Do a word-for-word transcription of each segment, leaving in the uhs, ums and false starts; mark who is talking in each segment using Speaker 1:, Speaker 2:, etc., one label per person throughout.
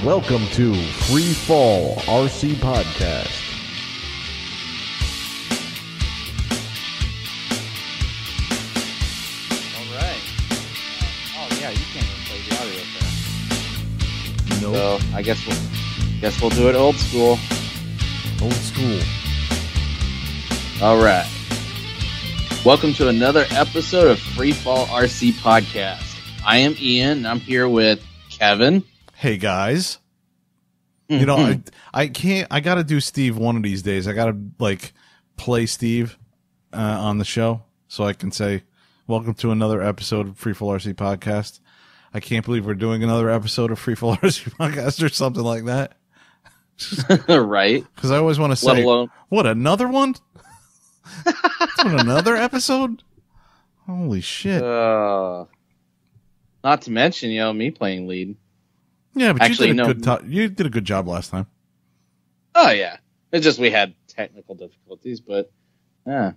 Speaker 1: Welcome to Free Fall R C Podcast.
Speaker 2: All right. Oh yeah, you can't even play the audio there.
Speaker 1: Nope.
Speaker 2: So I guess we'll guess we'll do it old school.
Speaker 1: Old school.
Speaker 2: All right. Welcome to another episode of Free Fall R C Podcast. I am Ian, and I'm here with Kevin.
Speaker 1: Hey guys. You know, I I can't. I got to do Steve one of these days. I got to like play Steve uh, on the show so I can say, "Welcome to another episode of Free Fall R C Podcast." I can't believe we're doing another episode of Free Fall R C Podcast or something like that.
Speaker 2: Right?
Speaker 1: Because I always want to
Speaker 2: Let
Speaker 1: say,
Speaker 2: alone-
Speaker 1: "What, another one? What, another episode? Holy shit!"
Speaker 2: Uh, not to mention, you know, me playing lead.
Speaker 1: Yeah, but
Speaker 2: Actually,
Speaker 1: you did a
Speaker 2: no.
Speaker 1: good to- you did a good job last time.
Speaker 2: Oh yeah, it's just we had technical difficulties, but yeah,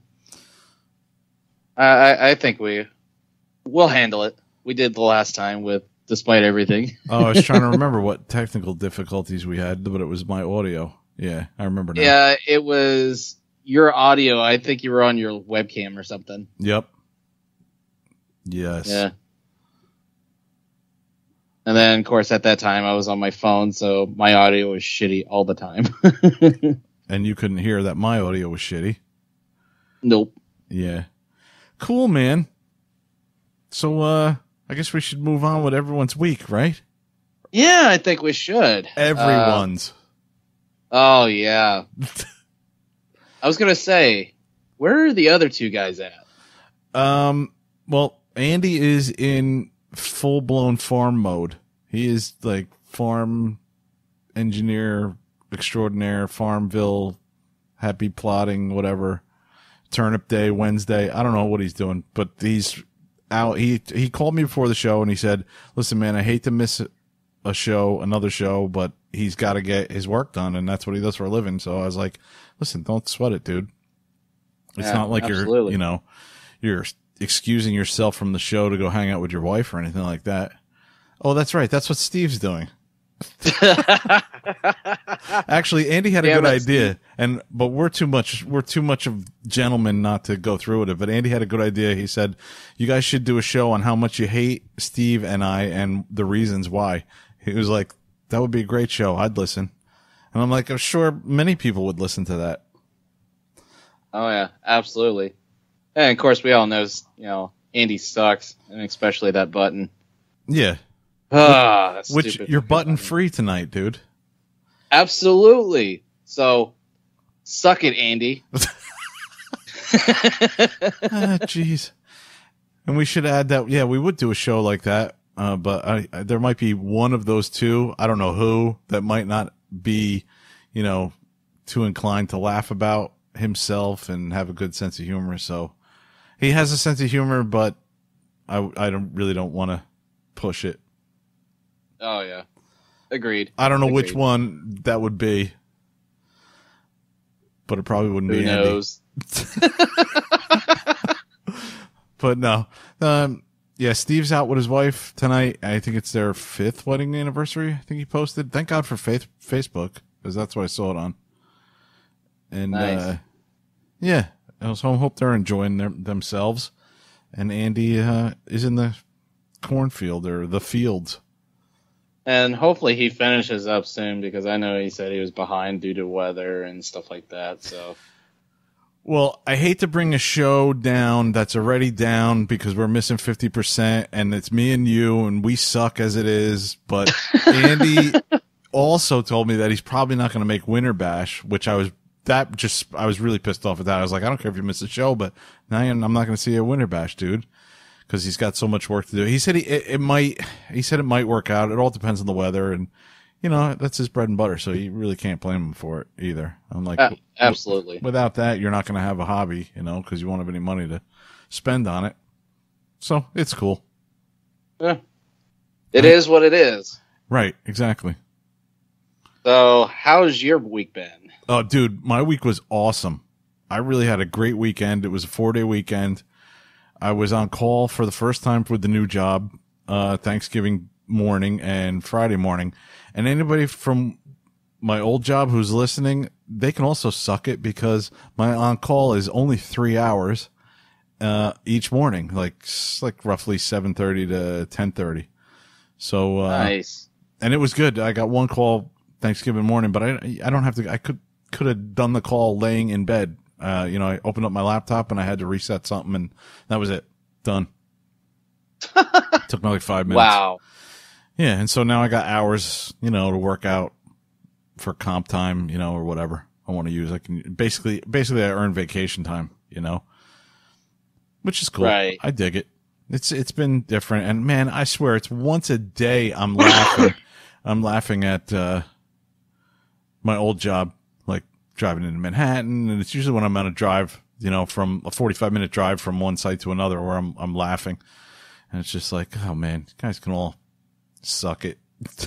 Speaker 2: I I, I think we we'll handle it. We did the last time with despite everything.
Speaker 1: Oh, I was trying to remember what technical difficulties we had, but it was my audio. Yeah, I remember now.
Speaker 2: Yeah, it was your audio. I think you were on your webcam or something.
Speaker 1: Yep. Yes.
Speaker 2: Yeah. And then, of course, at that time, I was on my phone, so my audio was shitty all the time.
Speaker 1: And you couldn't hear that my audio was shitty.
Speaker 2: Nope.
Speaker 1: Yeah. Cool, man. So, uh, I guess we should move on with everyone's week, right?
Speaker 2: Yeah, I think we should.
Speaker 1: Everyone's.
Speaker 2: Uh, oh, yeah. I was going to say, where are the other two guys at?
Speaker 1: Um, well, Andy is in full-blown farm mode. He is like farm engineer extraordinaire, Farmville, happy plotting, whatever. Turnip Day, Wednesday. I don't know what he's doing, but he's out. He he called me before the show and he said, "Listen, man, I hate to miss a show, another show, but he's got to get his work done, and that's what he does for a living." So I was like, "Listen, don't sweat it, dude. It's
Speaker 2: Yeah,
Speaker 1: not like
Speaker 2: absolutely.
Speaker 1: you're, you know, you're excusing yourself from the show to go hang out with your wife or anything like that." Oh, that's right. That's what Steve's doing. Actually, Andy had a
Speaker 2: Damn
Speaker 1: good
Speaker 2: it,
Speaker 1: idea,
Speaker 2: Steve.
Speaker 1: and but we're too much we're too much of gentlemen not to go through with it. But Andy had a good idea. He said, "You guys should do a show on how much you hate Steve and I and the reasons why." He was like, "That would be a great show. I'd listen." And I'm like, "I'm sure many people would listen to that."
Speaker 2: Oh, yeah, absolutely. And, of course, we all know, you know, Andy sucks, and especially that button.
Speaker 1: Yeah,
Speaker 2: Ah, that's
Speaker 1: which
Speaker 2: stupid
Speaker 1: you're
Speaker 2: fucking
Speaker 1: button free tonight, dude.
Speaker 2: Absolutely. So, suck it, Andy.
Speaker 1: Ah, jeez. And we should add that. Yeah, we would do a show like that, uh, but I, I, there might be one of those two. I don't know who that might not be, you know, too inclined to laugh about himself and have a good sense of humor. So he has a sense of humor, but I, I don't really don't want to push it.
Speaker 2: Oh, yeah. Agreed.
Speaker 1: I don't know which
Speaker 2: Agreed.
Speaker 1: one that would be, but it probably wouldn't
Speaker 2: Who
Speaker 1: be Andy.
Speaker 2: knows?
Speaker 1: But no, um, yeah, Steve's out with his wife tonight. I think it's their fifth wedding anniversary. I think he posted. Thank God for faith, Facebook, because that's what I saw it on. And
Speaker 2: Nice.
Speaker 1: uh, yeah, so I hope they're enjoying their, themselves. And Andy uh, is in the cornfield or the fields.
Speaker 2: And hopefully he finishes up soon, because I know he said he was behind due to weather and stuff like that. So,
Speaker 1: Well, I hate to bring a show down that's already down because we're missing fifty percent and it's me and you and we suck as it is. But Andy also told me that he's probably not going to make Winter Bash, which I was, that just, I was really pissed off at that. I was like, I don't care if you miss the show, but now I'm not going to see a Winter Bash, dude, because he's got so much work to do. He said he, it, it might, he said it might work out. It all depends on the weather and, you know, that's his bread and butter, so you really can't blame him for it either. I'm like,
Speaker 2: uh, absolutely.
Speaker 1: without that, you're not going to have a hobby, you know, because you won't have any money to spend on it. So it's cool.
Speaker 2: Yeah. It is what it is.
Speaker 1: Right, exactly.
Speaker 2: So, how's your week been?
Speaker 1: Oh, dude, my week was awesome. I really had a great weekend. It was a four-day weekend. I was on call for the first time with the new job. Uh, Thanksgiving morning and Friday morning. And anybody from my old job who's listening, they can also suck it because my on-call is only three hours uh, each morning, like like roughly seven thirty to ten thirty. So uh,
Speaker 2: nice.
Speaker 1: And it was good. I got one call Thanksgiving morning, but I I don't have to. I could could have done the call laying in bed. Uh, you know, I opened up my laptop and I had to reset something, and that was it. Done. Took me like five minutes.
Speaker 2: Wow.
Speaker 1: Yeah, and so now I got hours, you know, to work out for comp time, you know, or whatever I want to use. I can basically, basically, I earn vacation time, you know, which is cool.
Speaker 2: Right.
Speaker 1: I dig it. It's it's been different, and man, I swear, it's once a day I'm laughing. I'm laughing at uh, my old job, like driving into Manhattan, and it's usually when I'm on a drive, you know, from a forty-five minute drive from one site to another, where I'm I'm laughing, and it's just like, oh man, you guys can all suck it.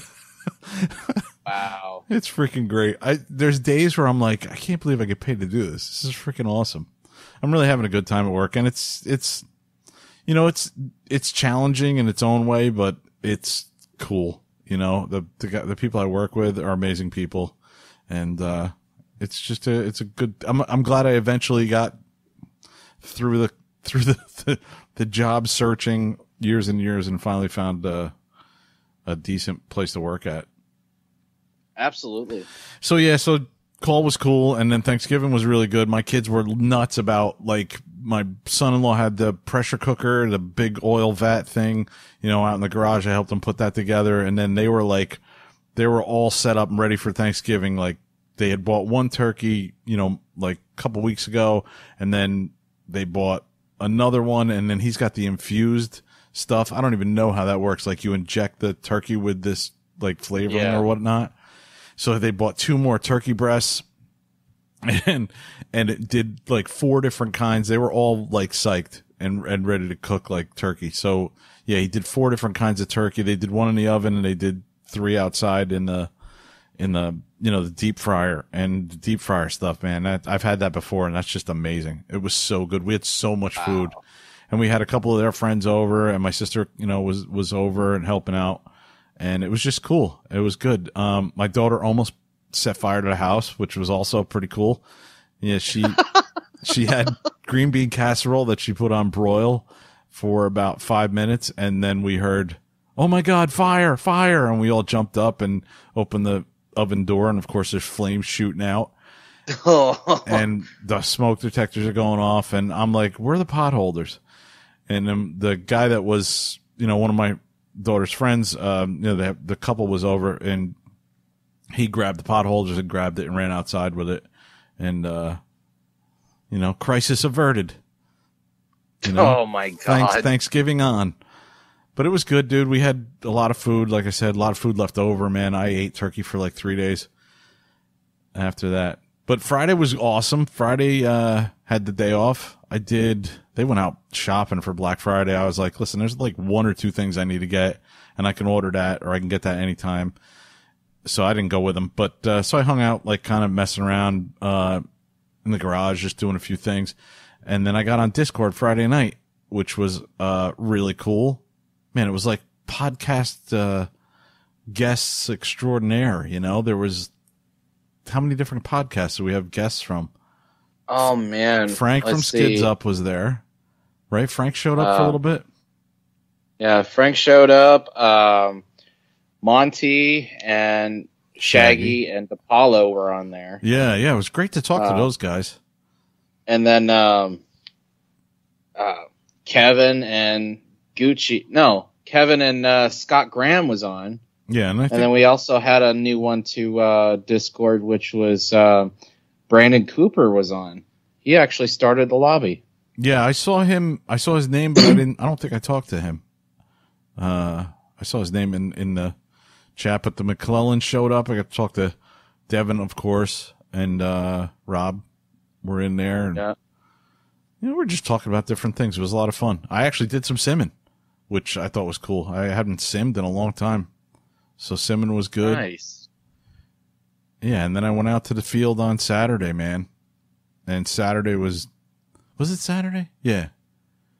Speaker 2: Wow.
Speaker 1: It's freaking great. I there's days where I'm like, I can't believe I get paid to do this. This is freaking awesome. I'm really having a good time at work, and it's it's you know, it's it's challenging in its own way, but it's cool. You know, the the the people I work with are amazing people, and uh it's just a it's a good. I'm I'm glad I eventually got through the through the the, the job searching years and years, and finally found uh, a decent place to work at.
Speaker 2: Absolutely.
Speaker 1: So yeah, so call was cool, and then Thanksgiving was really good. My kids were nuts about, like, my son-in-law had the pressure cooker, the big oil vat thing, you know, out in the garage. I helped them put that together, and then they were like, they were all set up and ready for Thanksgiving. Like, they had bought one turkey, you know, like a couple weeks ago, and then they bought another one, and then he's got the infused stuff. I don't even know how that works. Like, you inject the turkey with this, like, flavoring
Speaker 2: Yeah.
Speaker 1: or whatnot. So they bought two more turkey breasts, and and it did like four different kinds. They were all like psyched and and ready to cook like turkey. So yeah, he did four different kinds of turkey. They did one in the oven, and they did three outside in the in the you know the deep fryer. And the deep fryer stuff, man, that, I've had that before, and that's just amazing. It was so good. We had so much
Speaker 2: Wow.
Speaker 1: food, and we had a couple of their friends over, and my sister, you know, was was over and helping out. And it was just cool. It was good. Um, my daughter almost set fire to the house, which was also pretty cool. Yeah, she she had green bean casserole that she put on broil for about five minutes, and then we heard, "Oh my God, fire, fire!" And we all jumped up and opened the oven door, and of course there's flames shooting out, and the smoke detectors are going off, and I'm like, "Where are the potholders?" And um, the guy that was, you know, one of my daughter's friends, um, you know, the, the couple was over, and he grabbed the potholders and grabbed it and ran outside with it. And, uh, you know, crisis averted. You know,
Speaker 2: Oh my God.
Speaker 1: thanks, Thanksgiving on. But it was good, dude. We had a lot of food. Like I said, a lot of food left over, man. I ate turkey for like three days after that. But Friday was awesome. Friday, uh, had the day off. I did, they went out shopping for Black Friday. I was like, listen, there's like one or two things I need to get, and I can order that, or I can get that anytime. So I didn't go with them. But, uh, so I hung out, like, kind of messing around, uh, in the garage, just doing a few things. And then I got on Discord Friday night, which was, uh, really cool. Man, it was like podcast, uh, guests extraordinaire, you know? There was, how many different podcasts do we have guests from?
Speaker 2: Oh man.
Speaker 1: Frank
Speaker 2: Let's
Speaker 1: from Skids
Speaker 2: see.
Speaker 1: Up was there, right? Frank showed up for a
Speaker 2: Uh,
Speaker 1: little bit.
Speaker 2: Yeah, Frank showed up. Um, Monty and Shaggy,
Speaker 1: Shaggy.
Speaker 2: and Apollo were on there,
Speaker 1: Yeah, yeah, it was great to talk to
Speaker 2: uh,
Speaker 1: those guys.
Speaker 2: and then um, uh, Kevin and Gucci. No, Kevin and uh, Scott Graham was on,
Speaker 1: Yeah, and I
Speaker 2: and
Speaker 1: think
Speaker 2: then we also had a new one to uh, Discord, which was uh, Brandon Cooper was on. He actually started the lobby.
Speaker 1: yeah, I saw him. I saw his name, but I didn't. I don't think I talked to him. Uh, I saw his name in in the chat, but the McClellan showed up. I got to talk to Devin, of course, and uh, Rob were in there, and
Speaker 2: Yeah.
Speaker 1: you know, we we're just talking about different things. It was a lot of fun. I actually did some simming, which I thought was cool. I hadn't simmed in a long time, so simming was good.
Speaker 2: Nice.
Speaker 1: Yeah, and then I went out to the field on Saturday, man. And Saturday was, was it Saturday? Yeah.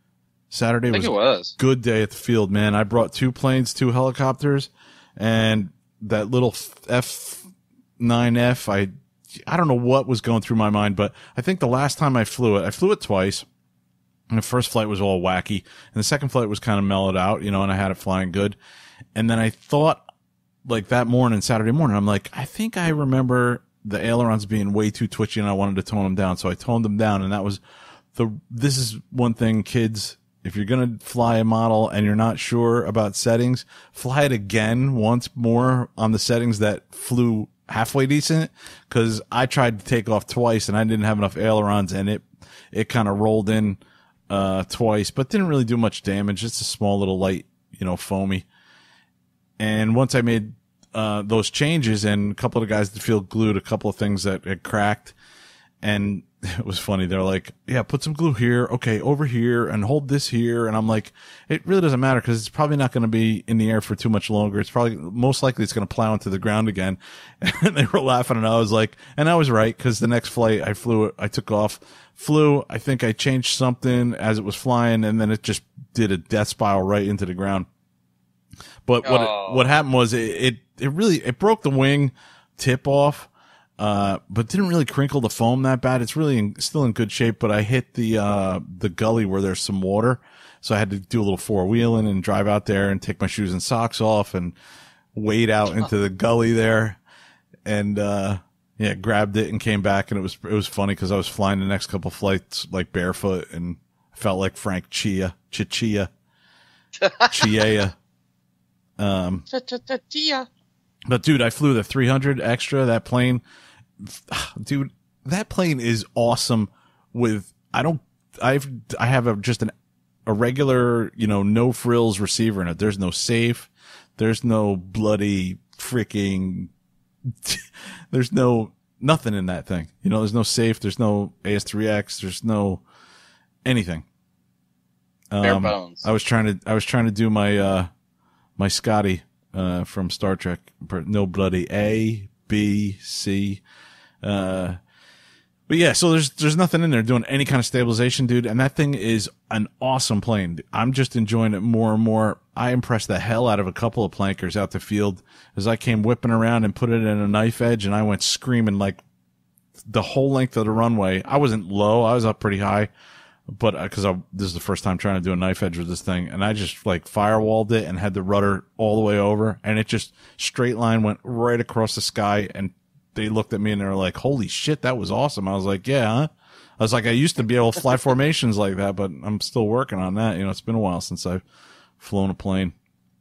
Speaker 1: Saturday
Speaker 2: I think
Speaker 1: was,
Speaker 2: it was
Speaker 1: good day at the field, man. I brought two planes, two helicopters, and that little F nine F. I I don't know what was going through my mind, but I think the last time I flew it, I flew it twice. And the first flight was all wacky, and the second flight was kind of mellowed out, you know, and I had it flying good. And then I thought, like that morning, Saturday morning, I'm like, I think I remember the ailerons being way too twitchy, and I wanted to tone them down, so I toned them down. And that was the. This is one thing, kids. If you're gonna fly a model and you're not sure about settings, fly it again once more on the settings that flew halfway decent. Because I tried to take off twice, and I didn't have enough ailerons, and it it kind of rolled in. Uh, twice, but didn't really do much damage. Just a small little light, you know, foamy. And once I made, uh, those changes, and a couple of the guys at the field glued a couple of things that had cracked, and it was funny. They're like, yeah, put some glue here. Okay. Over here, and hold this here. And I'm like, it really doesn't matter, because it's probably not going to be in the air for too much longer. It's probably, most likely it's going to plow into the ground again. And they were laughing, and I was like, and I was right, because the next flight I flew it, I took off, flew, I think I changed something as it was flying, and then it just did a death spiral right into the ground. But what,
Speaker 2: Oh.
Speaker 1: it, what happened was it, it, it really, it broke the wing tip off. Uh, but didn't really crinkle the foam that bad. It's really in, still in good shape, but I hit the, uh, the gully where there's some water. So I had to do a little four wheeling and drive out there and take my shoes and socks off and wade out into the gully there. And, uh, yeah, grabbed it and came back, and it was, it was funny, because I was flying the next couple flights like barefoot, and felt like Frank Chia, Chichia, Chia. Um, but dude, I flew the three hundred extra, that plane. Dude, that plane is awesome. With I don't I've I have a just an a regular, you know, no frills receiver in it. There's no safe. There's no bloody freaking there's no nothing in that thing. You know, there's no safe, there's no A S three X, there's no anything.
Speaker 2: bare
Speaker 1: Um,
Speaker 2: bones.
Speaker 1: I was trying to I was trying to do my uh my Scotty uh from Star Trek, no bloody A, B, C. Uh, but yeah, so there's, there's nothing in there doing any kind of stabilization, dude. And that thing is an awesome plane. I'm just enjoying it more and more. I impressed the hell out of a couple of plankers out the field as I came whipping around and put it in a knife edge, and I went screaming like the whole length of the runway. I wasn't low. I was up pretty high, but uh, cause I, this is the first time trying to do a knife edge with this thing. And I just like firewalled it and had the rudder all the way over, and it just straight line went right across the sky. And they looked at me and they were like, holy shit, that was awesome. I was like, yeah, huh? I was like, I used to be able to fly formations like that, but I'm still working on that. You know, it's been a while since I've flown a plane.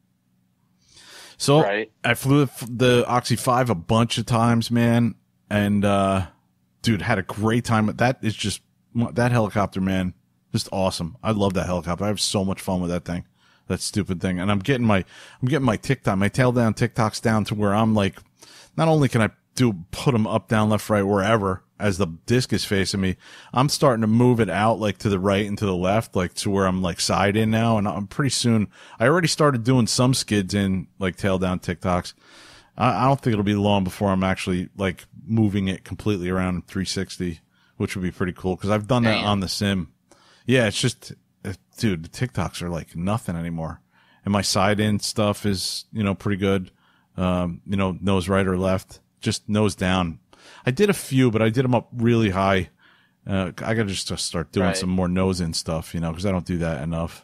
Speaker 1: So
Speaker 2: Right.
Speaker 1: I flew the, the Oxy five a bunch of times, man. And, uh, dude, had a great time. That is just, that helicopter, man, just awesome. I love that helicopter. I have so much fun with that thing, that stupid thing. And I'm getting my, I'm getting my TikTok, my tail down TikToks down to where I'm like, not only can I do, put them up, down, left, right, wherever, as the disc is facing me, I'm starting to move it out like to the right and to the left, like to where I'm like side in now. And I'm pretty soon, I already started doing some skids in like tail down TikToks. I, I don't think it'll be long before I'm actually like moving it completely around three sixty, which would be pretty cool. Cause I've done that
Speaker 2: Damn.
Speaker 1: on the sim. Yeah. It's just, uh, dude, the TikToks are like nothing anymore. And my side in stuff is, you know, pretty good. Um, you know, nose right or left, just nose down. I did a few, but I did them up really high. Uh, I gotta just uh, start doing
Speaker 2: Right.
Speaker 1: some more nose in stuff, you know, cause I don't do that enough.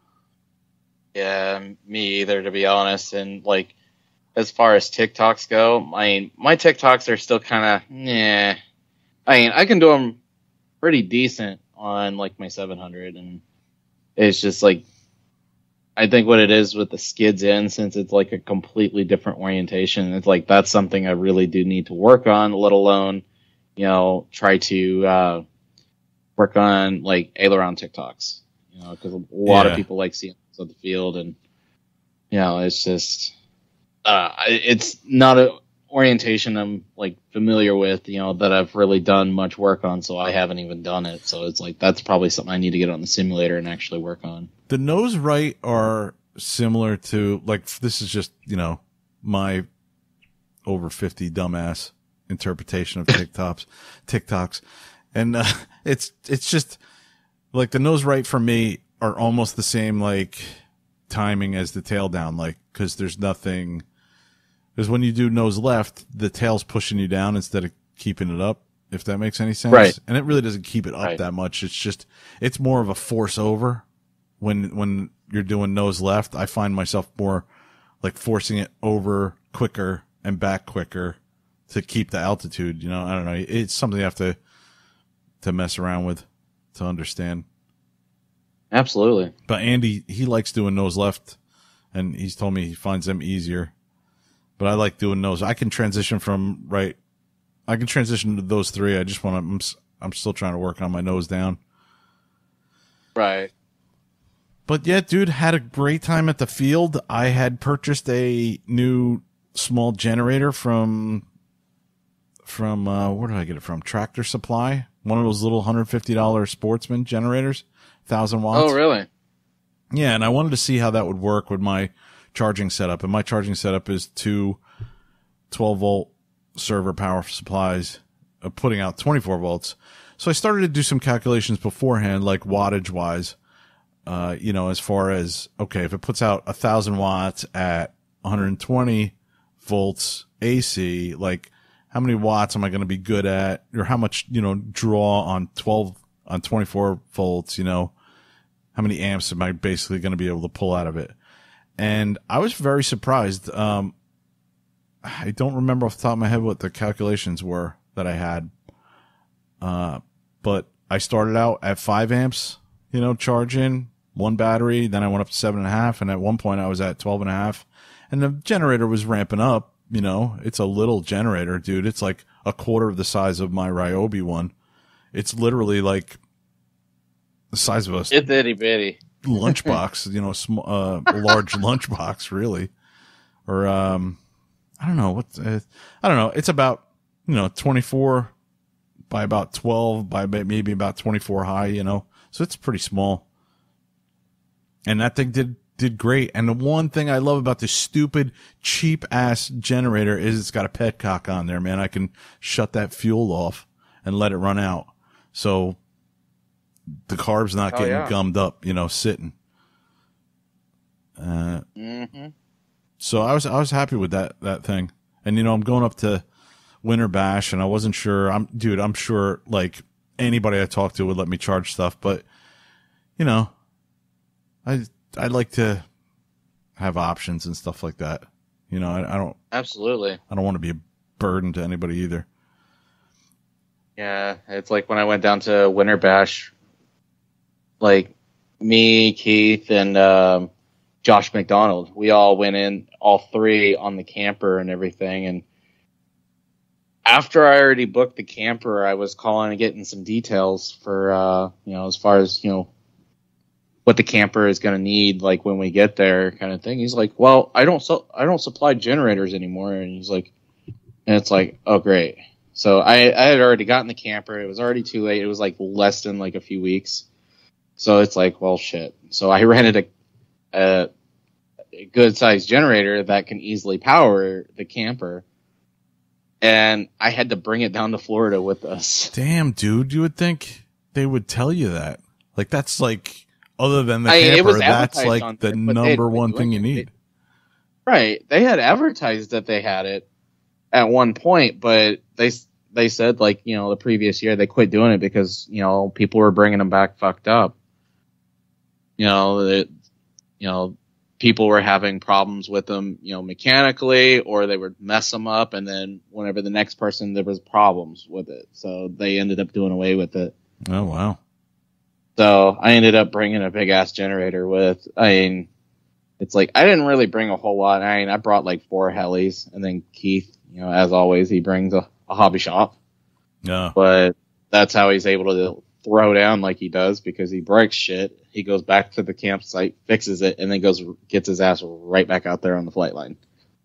Speaker 2: Yeah, me either, to be honest. And like, as far as TikToks go, I mean, my TikToks are still kind of, yeah. I mean, I can do them pretty decent on like my seven hundred, and it's just like, I think what it is with the skids in, since it's like a completely different orientation, it's like that's something I really do need to work on, let alone, you know, try to uh, work on like aileron TikToks, you know, because a lot
Speaker 1: Yeah.
Speaker 2: of people like seeing this at the field, and you know, it's just, uh, it's not a orientation I'm like familiar with, you know, that I've really done much work on, so I haven't even done it. So it's like that's probably something I need to get on the simulator and actually work on.
Speaker 1: The nose right are similar to, like, this is just, you know, my over fifty dumbass interpretation of TikToks, TikToks. And, uh, it's, it's just like the nose right for me are almost the same, like, timing as the tail down, like, because there's nothing. Because when you do nose left, the tail's pushing you down instead of keeping it up, if that makes any sense.
Speaker 2: Right.
Speaker 1: And it really doesn't keep it up
Speaker 2: Right.
Speaker 1: that much. It's just, it's more of a force over when, when you're doing nose left. I find myself more like forcing it over quicker and back quicker to keep the altitude. You know, I don't know. It's something you have to, to mess around with to understand.
Speaker 2: Absolutely.
Speaker 1: But Andy, he likes doing nose left, and he's told me he finds them easier. But I like doing nose. I can transition from right. I can transition to those three. I just want to. I'm, s- I'm still trying to work on my nose down.
Speaker 2: Right.
Speaker 1: But yeah, dude, had a great time at the field. I had purchased a new small generator from from uh, where did I get it from? Tractor Supply. One of those little one hundred fifty dollars Sportsman generators, thousand watts.
Speaker 2: Oh, really?
Speaker 1: Yeah, and I wanted to see how that would work with my charging setup. And my charging setup is two twelve volt server power supplies, uh, putting out twenty-four volts. So I started to do some calculations beforehand, like wattage wise. Uh, you know, as far as, okay, if it puts out a thousand watts at one hundred twenty volts A C, like how many watts am I going to be good at, or how much, you know, draw on twelve, on twenty-four volts, you know, how many amps am I basically going to be able to pull out of it? And I was very surprised. Um, I don't remember off the top of my head what the calculations were that I had. Uh, but I started out at five amps, you know, charging one battery. Then I went up to seven and a half. And at one point I was at twelve and a half, and the generator was ramping up. You know, it's a little generator, dude. It's like a quarter of the size of my Ryobi one. It's literally like the size of a
Speaker 2: It's itty bitty.
Speaker 1: lunchbox, you know, sm- uh, large lunchbox, really. Or, um, I don't know what, uh, I don't know. It's about, you know, twenty-four by about twelve by maybe about twenty-four high, you know, so it's pretty small. And that thing did, did great. And the one thing I love about this stupid, cheap ass generator is it's got a petcock on there, man. I can shut that fuel off and let it run out. So the carb's not
Speaker 2: Oh,
Speaker 1: getting
Speaker 2: yeah.
Speaker 1: gummed up, you know, sitting. Uh,
Speaker 2: Mm-hmm.
Speaker 1: so I was, I was happy with that, that thing. And, you know, I'm going up to Winter Bash, and I wasn't sure. I'm, dude, I'm sure like anybody I talk to would let me charge stuff, but you know, I, I'd like to have options and stuff like that. You know, I, I don't,
Speaker 2: Absolutely.
Speaker 1: I don't want to be a burden to anybody either.
Speaker 2: Yeah, it's like when I went down to Winter Bash, like me, Keith, and um, Josh McDonald, we all went in, all three on the camper and everything. And after I already booked the camper, I was calling and getting some details for, uh, you know, as far as, you know, what the camper is going to need, like when we get there, kind of thing. He's like, "Well, I don't, su- I don't supply generators anymore," and he's like, and it's like, "Oh, great." So I, I had already gotten the camper. It was already too late. It was like less than like a few weeks. So it's like, well, shit. So I rented a, a, a good sized generator that can easily power the camper, and I had to bring it down to Florida with us.
Speaker 1: Damn, dude, you would think they would tell you that. Like that's like, other than the
Speaker 2: I- it
Speaker 1: camper,
Speaker 2: was
Speaker 1: that's
Speaker 2: advertised
Speaker 1: like
Speaker 2: on
Speaker 1: the
Speaker 2: there, but they
Speaker 1: number
Speaker 2: hadn't been
Speaker 1: one thing
Speaker 2: doing
Speaker 1: you
Speaker 2: it.
Speaker 1: need.
Speaker 2: Right. They had advertised that they had it at one point, but they they said, like, you know, the previous year they quit doing it because, you know, people were bringing them back fucked up. You know, that, you know, people were having problems with them, you know, mechanically, or they would mess them up, and then whenever the next person, there was problems with it. So they ended up doing away with it.
Speaker 1: Oh, wow.
Speaker 2: So I ended up bringing a big ass generator with, I mean, it's like, I didn't really bring a whole lot. I mean, I brought like four helis, and then Keith, you know, as always, he brings a, a hobby shop,
Speaker 1: Yeah.
Speaker 2: but that's how he's able to throw down like he does, because he breaks shit. He goes back to the campsite, fixes it, and then goes, gets his ass right back out there on the flight line.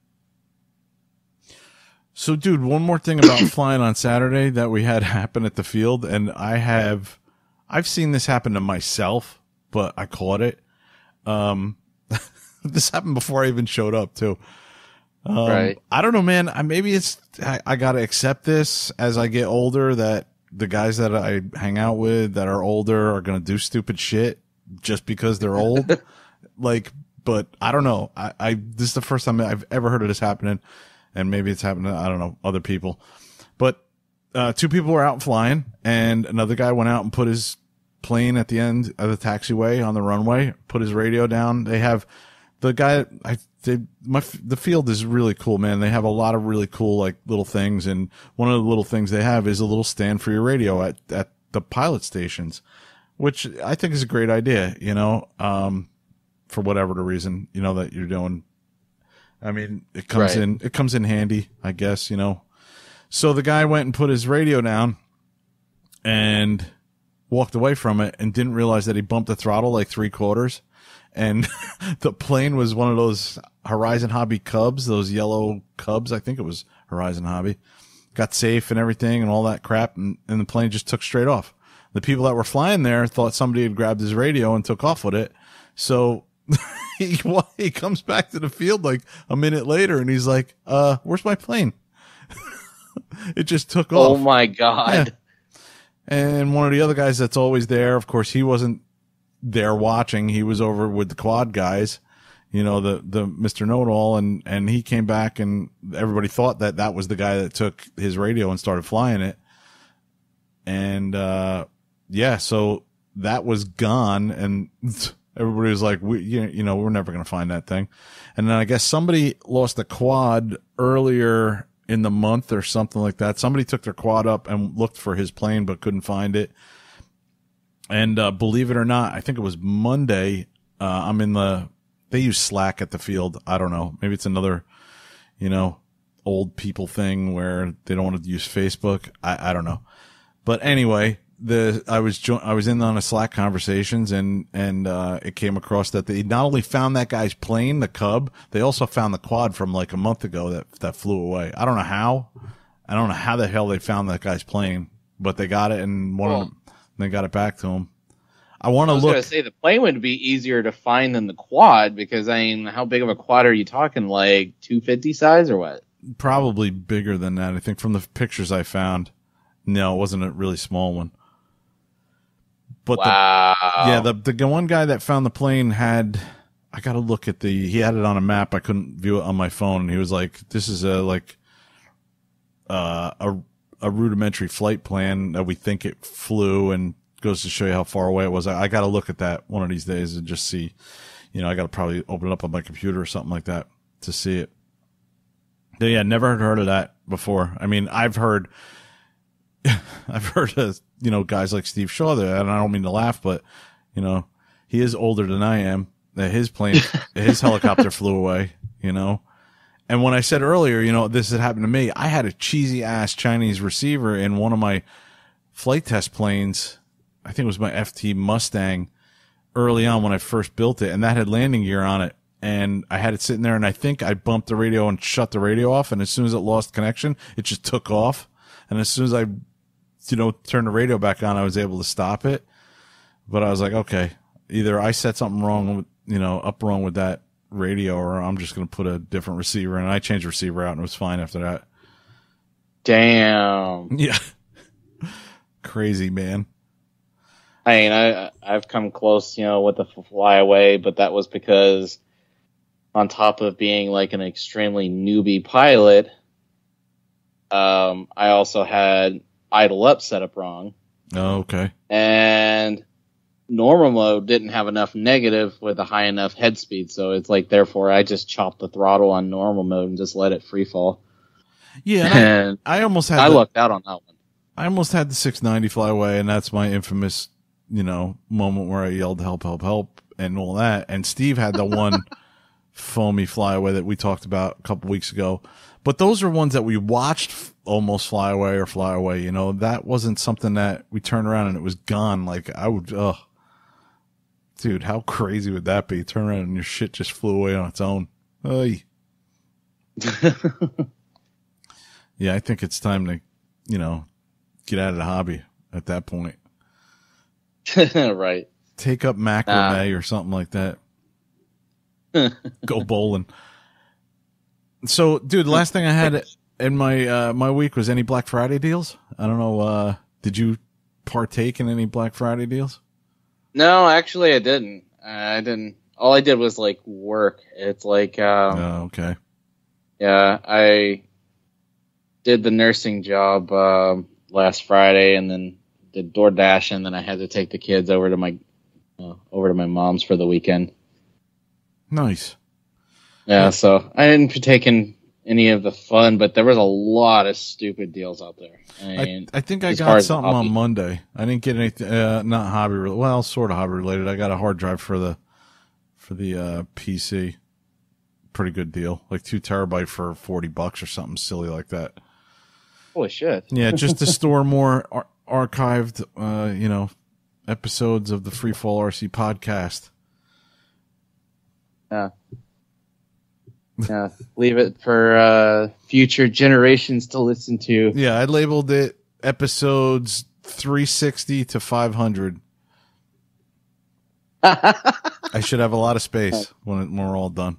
Speaker 1: So, dude, one more thing about flying on Saturday that we had happen at the field, and I have, I've seen this happen to myself, but I caught it. Um, this happened before I even showed up, too. Um,
Speaker 2: Right.
Speaker 1: I don't know, man. I, maybe it's, I, I got to accept this as I get older, that the guys that I hang out with that are older are going to do stupid shit. just because they're old. Like, but I don't know. I, I, this is the first time I've ever heard of this happening, and maybe it's happening to, I don't know, other people. But, uh, two people were out flying, and another guy went out and put his plane at the end of the taxiway on the runway, put his radio down. They have the guy, I, they, my, the field is really cool, man. They have a lot of really cool, like, little things, and one of the little things they have is a little stand for your radio at, at the pilot stations, which I think is a great idea, you know, um, for whatever the reason, you know, that you're doing. I mean, it comes
Speaker 2: Right.
Speaker 1: in, it comes in handy, I guess, you know. So the guy went and put his radio down and walked away from it and didn't realize that he bumped the throttle like three quarters. And the plane was one of those Horizon Hobby Cubs, those yellow Cubs. I think it was Horizon Hobby. Got safe and everything and all that crap. And, and the plane just took straight off. The people that were flying there thought somebody had grabbed his radio and took off with it. So he, he comes back to the field like a minute later and he's like, uh, where's my plane? It just took off.
Speaker 2: Oh my God.
Speaker 1: Yeah. And one of the other guys that's always there, of course, he wasn't there watching. He was over with the quad guys, you know, the, the Mister Know-It-All. And, and he came back and everybody thought that that was the guy that took his radio and started flying it. And, uh, yeah, so that was gone. And everybody was like, we, you know, we're never going to find that thing. And then I guess somebody lost a quad earlier in the month or something like that. Somebody took their quad up and looked for his plane, but couldn't find it. And, uh, believe it or not, I think it was Monday. Uh, I'm in the, they use Slack at the field. I don't know. Maybe it's another, you know, old people thing where they don't want to use Facebook. I, I don't know. But anyway, the, I was, jo- I was in on a Slack conversations and, and, uh, it came across that they not only found that guy's plane, the Cub, they also found the quad from like a month ago that, that flew away. I don't know how. I don't know how the hell they found that guy's plane, but they got it and one
Speaker 2: Well,
Speaker 1: of them, they got it back to him. I want
Speaker 2: I
Speaker 1: to
Speaker 2: was
Speaker 1: look.
Speaker 2: going to say the plane would be easier to find than the quad because, I mean, how big of a quad are you talking? Like two fifty size or what?
Speaker 1: Probably bigger than that. I think from the pictures I found. No, it wasn't a really small one. But
Speaker 2: wow.
Speaker 1: the, yeah, the the one guy that found the plane had, I got to look at the, he had it on a map. I couldn't view it on my phone. And he was like, this is a, like, uh, a, a rudimentary flight plan that we think it flew, and goes to show you how far away it was. I, I got to look at that one of these days and just see, you know, I got to probably open it up on my computer or something like that to see it. But yeah, never heard of that before. I mean, I've heard, I've heard of, you know, guys like Steve Shaw there, and I don't mean to laugh, but, you know, he is older than I am, that his plane, his helicopter flew away, you know. And when I said earlier, you know, this had happened to me, I had a cheesy ass Chinese receiver in one of my flight test planes. I think it was my F T Mustang early on when I first built it, and that had landing gear on it. And I had it sitting there, and I think I bumped the radio and shut the radio off. And as soon as it lost connection, it just took off. And as soon as I, you know, turned the radio back on, I was able to stop it. But I was like, okay, either I said something wrong with, you know, up wrong with that radio, or I'm just going to put a different receiver in. And I changed the receiver out, and it was fine after that.
Speaker 2: Damn.
Speaker 1: Yeah. Crazy, man.
Speaker 2: I mean, I, I've come close, you know, with the flyaway, but that was because on top of being like an extremely newbie pilot, um, I also had idle up set up wrong.
Speaker 1: Oh, okay.
Speaker 2: And normal mode didn't have enough negative with a high enough head speed. So it's like, therefore, I just chopped the throttle on normal mode and just let it free fall.
Speaker 1: Yeah. And
Speaker 2: And
Speaker 1: I, I almost had
Speaker 2: I
Speaker 1: the,
Speaker 2: lucked out on that one.
Speaker 1: I almost had the six ninety fly away, and that's my infamous, you know, moment where I yelled help, help, help and all that. And Steve had the one foamy flyaway that we talked about a couple weeks ago. But those are ones that we watched f- almost fly away or fly away. You know, that wasn't something that we turned around and it was gone. Like I would, ugh, dude, how crazy would that be? Turn around and your shit just flew away on its own. Oy. Yeah, I think it's time to, you know, get out of the hobby at that point.
Speaker 2: Right.
Speaker 1: Take up macrame uh. or something like that. Go bowling. So, dude, the last thing I had in my uh, my week was any Black Friday deals. I don't know. Uh, did you partake in any Black Friday deals?
Speaker 2: No, actually, I didn't. I didn't. All I did was like work. It's like, um,
Speaker 1: Oh, okay.
Speaker 2: yeah, I did the nursing job um, last Friday, and then did DoorDash, and then I had to take the kids over to my uh, over to my mom's for the weekend.
Speaker 1: Nice.
Speaker 2: Yeah, so I didn't partake in any of the fun, but there was a lot of stupid deals out there. I, mean,
Speaker 1: I, I think I
Speaker 2: as far
Speaker 1: got
Speaker 2: as the
Speaker 1: something on
Speaker 2: hobby.
Speaker 1: Monday. I didn't get anything, uh, not hobby related. Well, sort of hobby related. I got a hard drive for the for the uh, P C. Pretty good deal, like two terabyte for forty bucks or something silly like that.
Speaker 2: Holy shit!
Speaker 1: Yeah, just to store more ar- archived, uh, you know, episodes of the Freefall R C podcast.
Speaker 2: Yeah. Yeah, leave it for uh, future generations to listen to.
Speaker 1: Yeah, I labeled it episodes three sixty to five hundred. I should have a lot of space when, it, when we're all done.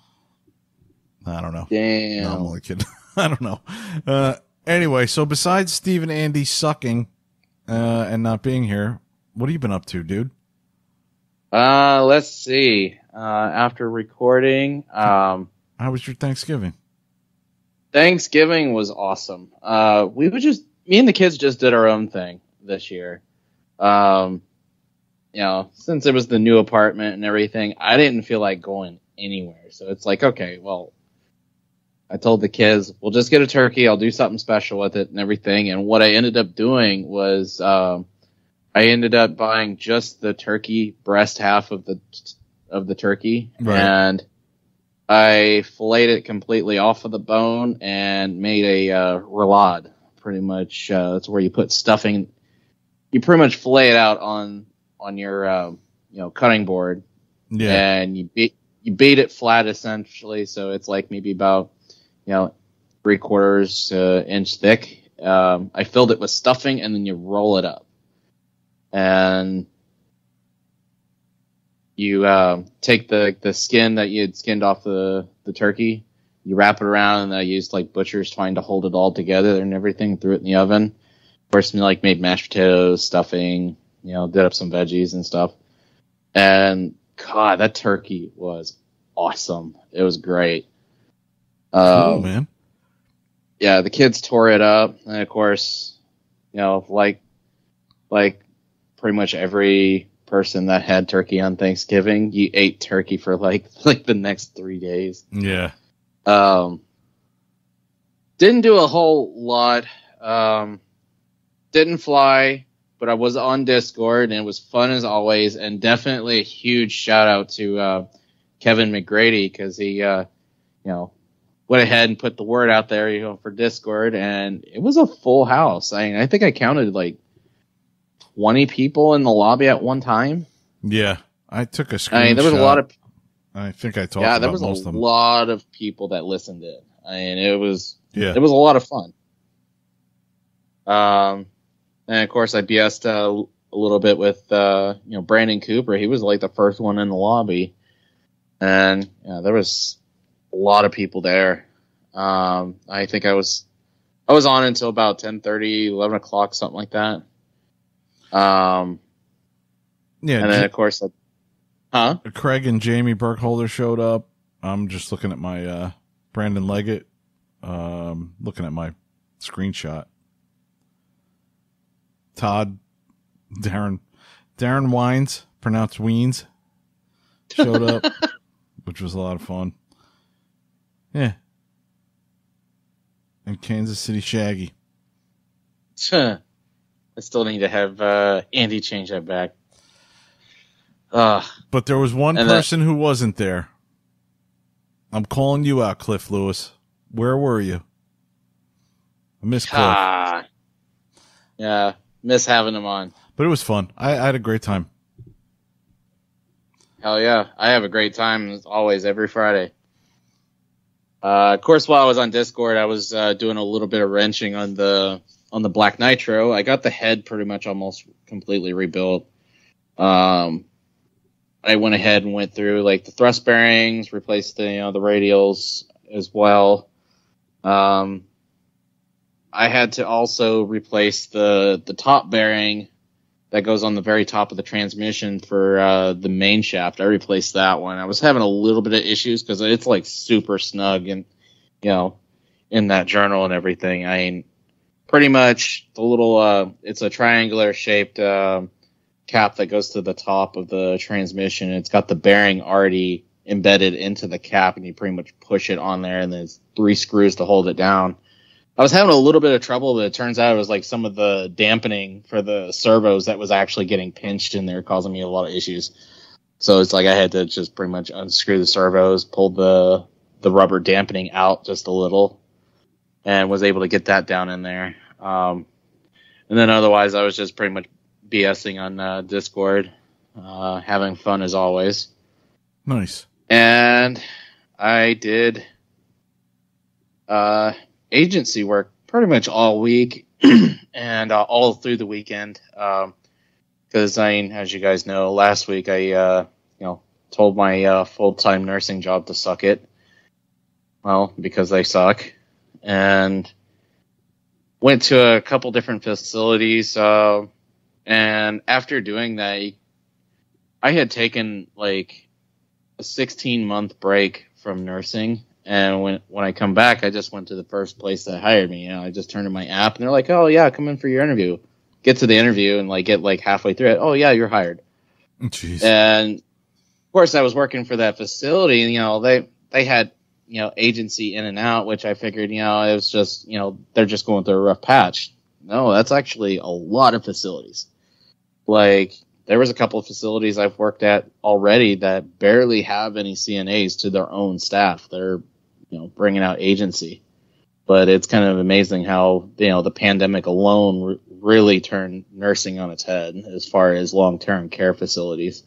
Speaker 1: I don't know.
Speaker 2: Damn.
Speaker 1: No, I'm only kidding. I don't know. Uh, anyway, so besides Steve and Andy sucking uh, and not being here, what have you been up to, dude?
Speaker 2: Uh, let's see. Uh, after recording, um,
Speaker 1: How was your Thanksgiving?
Speaker 2: Thanksgiving was awesome. Uh, we would just, me and the kids just did our own thing this year. Um, you know, since it was the new apartment and everything, I didn't feel like going anywhere. So it's like, okay, well, I told the kids, we'll just get a turkey. I'll do something special with it and everything. And what I ended up doing was, um, I ended up buying just the turkey breast half of the, of the turkey.
Speaker 1: Right.
Speaker 2: And I filleted it completely off of the bone and made a uh, roulade. Pretty much, uh, that's where you put stuffing. You pretty much fillet it out on on your uh, you know cutting board,
Speaker 1: Yeah.
Speaker 2: and you beat you beat it flat essentially. So it's like maybe about you know three quarters uh, inch thick. Um, I filled it with stuffing, and then you roll it up, and you uh, take the, the skin that you had skinned off the, the turkey, you wrap it around, and I used like butcher's twine to hold it all together and everything, threw it in the oven. Of course, we like made mashed potatoes, stuffing, you know, did up some veggies and stuff. And God, that turkey was awesome. It was great.
Speaker 1: Cool,
Speaker 2: um,
Speaker 1: man.
Speaker 2: Yeah, the kids tore it up, and of course, you know, like like pretty much every person that had turkey on Thanksgiving, you ate turkey for like like the next three days.
Speaker 1: Yeah.
Speaker 2: Um, didn't do a whole lot. Um, didn't fly, but I was on Discord, and it was fun as always. And definitely a huge shout out to uh, Kevin McGrady, because he, uh, you know, went ahead and put the word out there, you know, for Discord, and it was a full house. I mean, I think I counted like twenty people in the lobby at one time.
Speaker 1: Yeah. I took a screenshot.
Speaker 2: I mean, there was a lot of
Speaker 1: I think I talked
Speaker 2: yeah,
Speaker 1: about
Speaker 2: there was
Speaker 1: most
Speaker 2: a
Speaker 1: of them.
Speaker 2: lot of people that listened in. I mean, it was
Speaker 1: Yeah.
Speaker 2: it was a lot of fun. Um, and of course, I B S'd uh, a little bit with uh, you know Brandon Cooper. He was like the first one in the lobby, and yeah, there was a lot of people there. Um, I think I was I was on until about ten thirty, eleven o'clock, something like that. Um,
Speaker 1: Yeah.
Speaker 2: and then
Speaker 1: J-
Speaker 2: of course, uh, huh?
Speaker 1: Craig and Jamie Burkholder showed up. I'm just looking at my uh, Brandon Leggett, um, looking at my screenshot. Todd, Darren, Darren Wines, pronounced Weens, showed up, which was a lot of fun. Yeah. And Kansas City Shaggy.
Speaker 2: I still need to have uh, Andy change that back. Ugh.
Speaker 1: But there was one
Speaker 2: And that-
Speaker 1: person who wasn't there. I'm calling you out, Cliff Lewis. Where were you? I miss Cliff.
Speaker 2: Ah. Yeah, miss having him on.
Speaker 1: But it was fun. I, I had a great time.
Speaker 2: Hell yeah, I have a great time as always every Friday. Uh, of course, while I was on Discord, I was uh, doing a little bit of wrenching on the on the Black Nitro. I got the head pretty much almost completely rebuilt. Um, I went ahead and went through like the thrust bearings, replaced the you know the radials as well. Um, I had to also replace the the top bearing that goes on the very top of the transmission for uh, the main shaft. I replaced that one. I was having a little bit of issues because it's like super snug and, you know, in that journal and everything. I mean, pretty much the little, uh, it's a triangular shaped uh, cap that goes to the top of the transmission. It's got the bearing already embedded into the cap, and you pretty much push it on there, and there's three screws to hold it down. I was having a little bit of trouble, but it turns out it was like some of the dampening for the servos that was actually getting pinched in there, causing me a lot of issues. So it's like I had to just pretty much unscrew the servos, pull the the rubber dampening out just a little, and was able to get that down in there. Um, and then otherwise, I was just pretty much BSing on uh, Discord, uh, having fun as always.
Speaker 1: Nice.
Speaker 2: And I did uh, agency work pretty much all week and uh, all through the weekend. Because, um, I mean, as you guys know, last week I, uh, you know, told my uh, full-time nursing job to suck it. Well, because they suck. And went to a couple different facilities. Uh, and after doing that, I had taken, like, a sixteen month break from nursing, and when when I come back, I just went to the first place that hired me. You know, I just turned to my app, and they're like, "Oh yeah, come in for your interview." Get to the interview and like get like halfway through it. Oh yeah, you're hired.
Speaker 1: Jeez.
Speaker 2: And of course, I was working for that facility, and you know they they had you know agency in and out, which I figured you know it was just you know they're just going through a rough patch. No, that's actually a lot of facilities. Like. There was a couple of facilities I've worked at already that barely have any C N As to their own staff. They're, you know, bringing out agency. But it's kind of amazing how, you know, the pandemic alone re- really turned nursing on its head as far as long-term care facilities.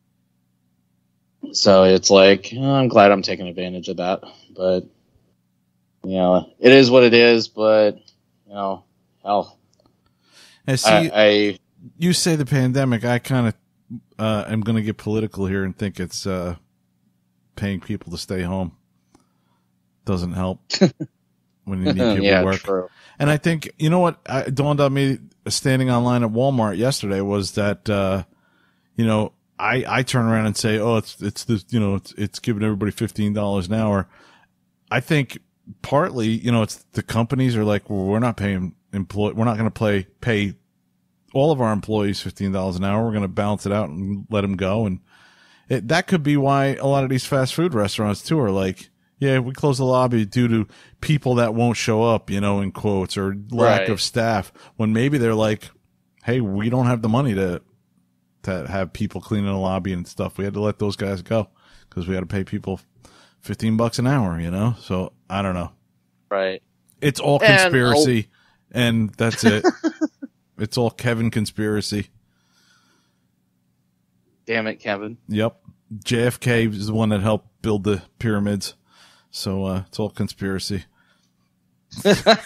Speaker 2: So it's like, oh, I'm glad I'm taking advantage of that. But, you know, it is what it is, but, you know, hell.
Speaker 1: I see.
Speaker 2: I... I
Speaker 1: You say the pandemic, I kind of uh, am going to get political here and think it's uh, paying people to stay home. Doesn't help when you need people
Speaker 2: yeah,
Speaker 1: to work.
Speaker 2: True.
Speaker 1: And I think, you know what I, dawned on me standing online at Walmart yesterday was that, uh, you know, I, I turn around and say, oh, it's, it's the, you know, it's, it's giving everybody fifteen dollars an hour. I think partly, you know, it's the companies are like, well, we're not paying employ, we're not going to play, pay all of our employees fifteen dollars an hour. We're going to balance it out and let them go. And it, that could be why a lot of these fast food restaurants too are like, yeah, we close the lobby due to people that won't show up, you know, in quotes, or lack
Speaker 2: Right.
Speaker 1: of staff, when maybe they're like, hey, we don't have the money to, to have people cleaning the lobby and stuff. We had to let those guys go because we had to pay people fifteen bucks an hour, you know? So I don't know.
Speaker 2: Right.
Speaker 1: It's all
Speaker 2: And
Speaker 1: conspiracy and that's it. It's all Kevin conspiracy.
Speaker 2: Damn it, Kevin.
Speaker 1: Yep. J F K is the one that helped build the pyramids. So uh, it's all conspiracy.
Speaker 2: But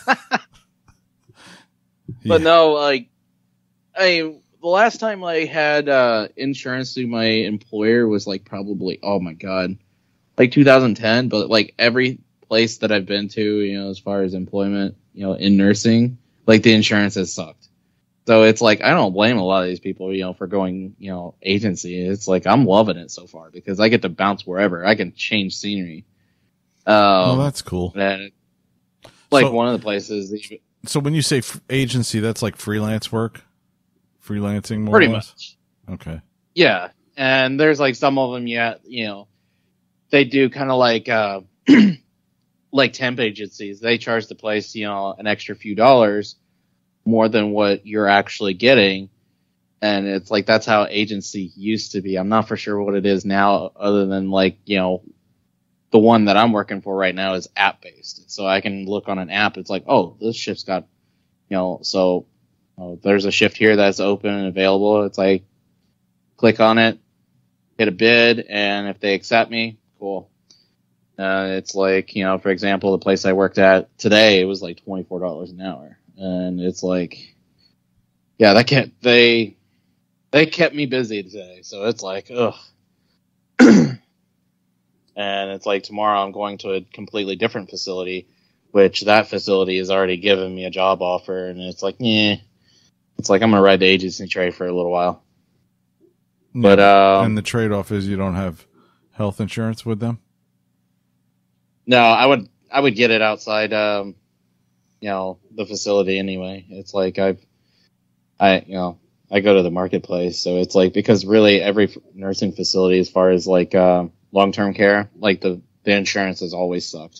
Speaker 1: Yeah.
Speaker 2: no, like, I the last time I had uh, insurance through my employer was like probably, oh my god, like two thousand ten. But like every place that I've been to, you know, as far as employment, you know, in nursing, like the insurance has sucked. So it's like, I don't blame a lot of these people, you know, for going, you know, agency. It's like, I'm loving it so far because I get to bounce wherever. I can change scenery. Um,
Speaker 1: Oh, that's cool.
Speaker 2: and like
Speaker 1: So-
Speaker 2: one of the places, that-
Speaker 1: So when you say f- agency, that's like freelance work? Freelancing more
Speaker 2: pretty
Speaker 1: or less?
Speaker 2: much.
Speaker 1: Okay.
Speaker 2: Yeah. And there's like some of them, yeah, you know, they do kind of like, uh, like temp agencies. They charge the place, you know, an extra few dollars more than what you're actually getting. And it's like, that's how agency used to be. I'm not for sure what it is now, other than like, you know, the one that I'm working for right now is app based. So I can look on an app. It's like, oh, this shift's got, you know, so oh, there's a shift here that's open and available. It's like, click on it, hit a bid, and if they accept me, cool. Uh, it's like, you know, for example, the place I worked at today, it was like twenty-four dollars an hour. And it's like, yeah, that kept, they, they kept me busy today. So it's like, ugh. And it's like tomorrow I'm going to a completely different facility, which that facility has already given me a job offer. And it's like, yeah, it's like I'm gonna ride the agency trade for a little while.
Speaker 1: Yeah,
Speaker 2: But um,
Speaker 1: and the trade off is you don't have health insurance with them.
Speaker 2: no, I would I would get it outside, um, you know, the facility anyway. It's like I've I you know I go to the marketplace, so it's like because really every nursing facility, as far as like uh, long term care, like the the insurance has always sucked.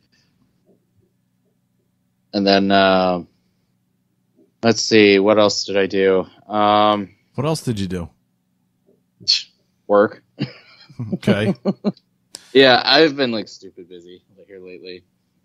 Speaker 2: And then uh, let's see, what else did I do? Um,
Speaker 1: What else did you do?
Speaker 2: work.
Speaker 1: Okay.
Speaker 2: Yeah, I've been like stupid busy here lately.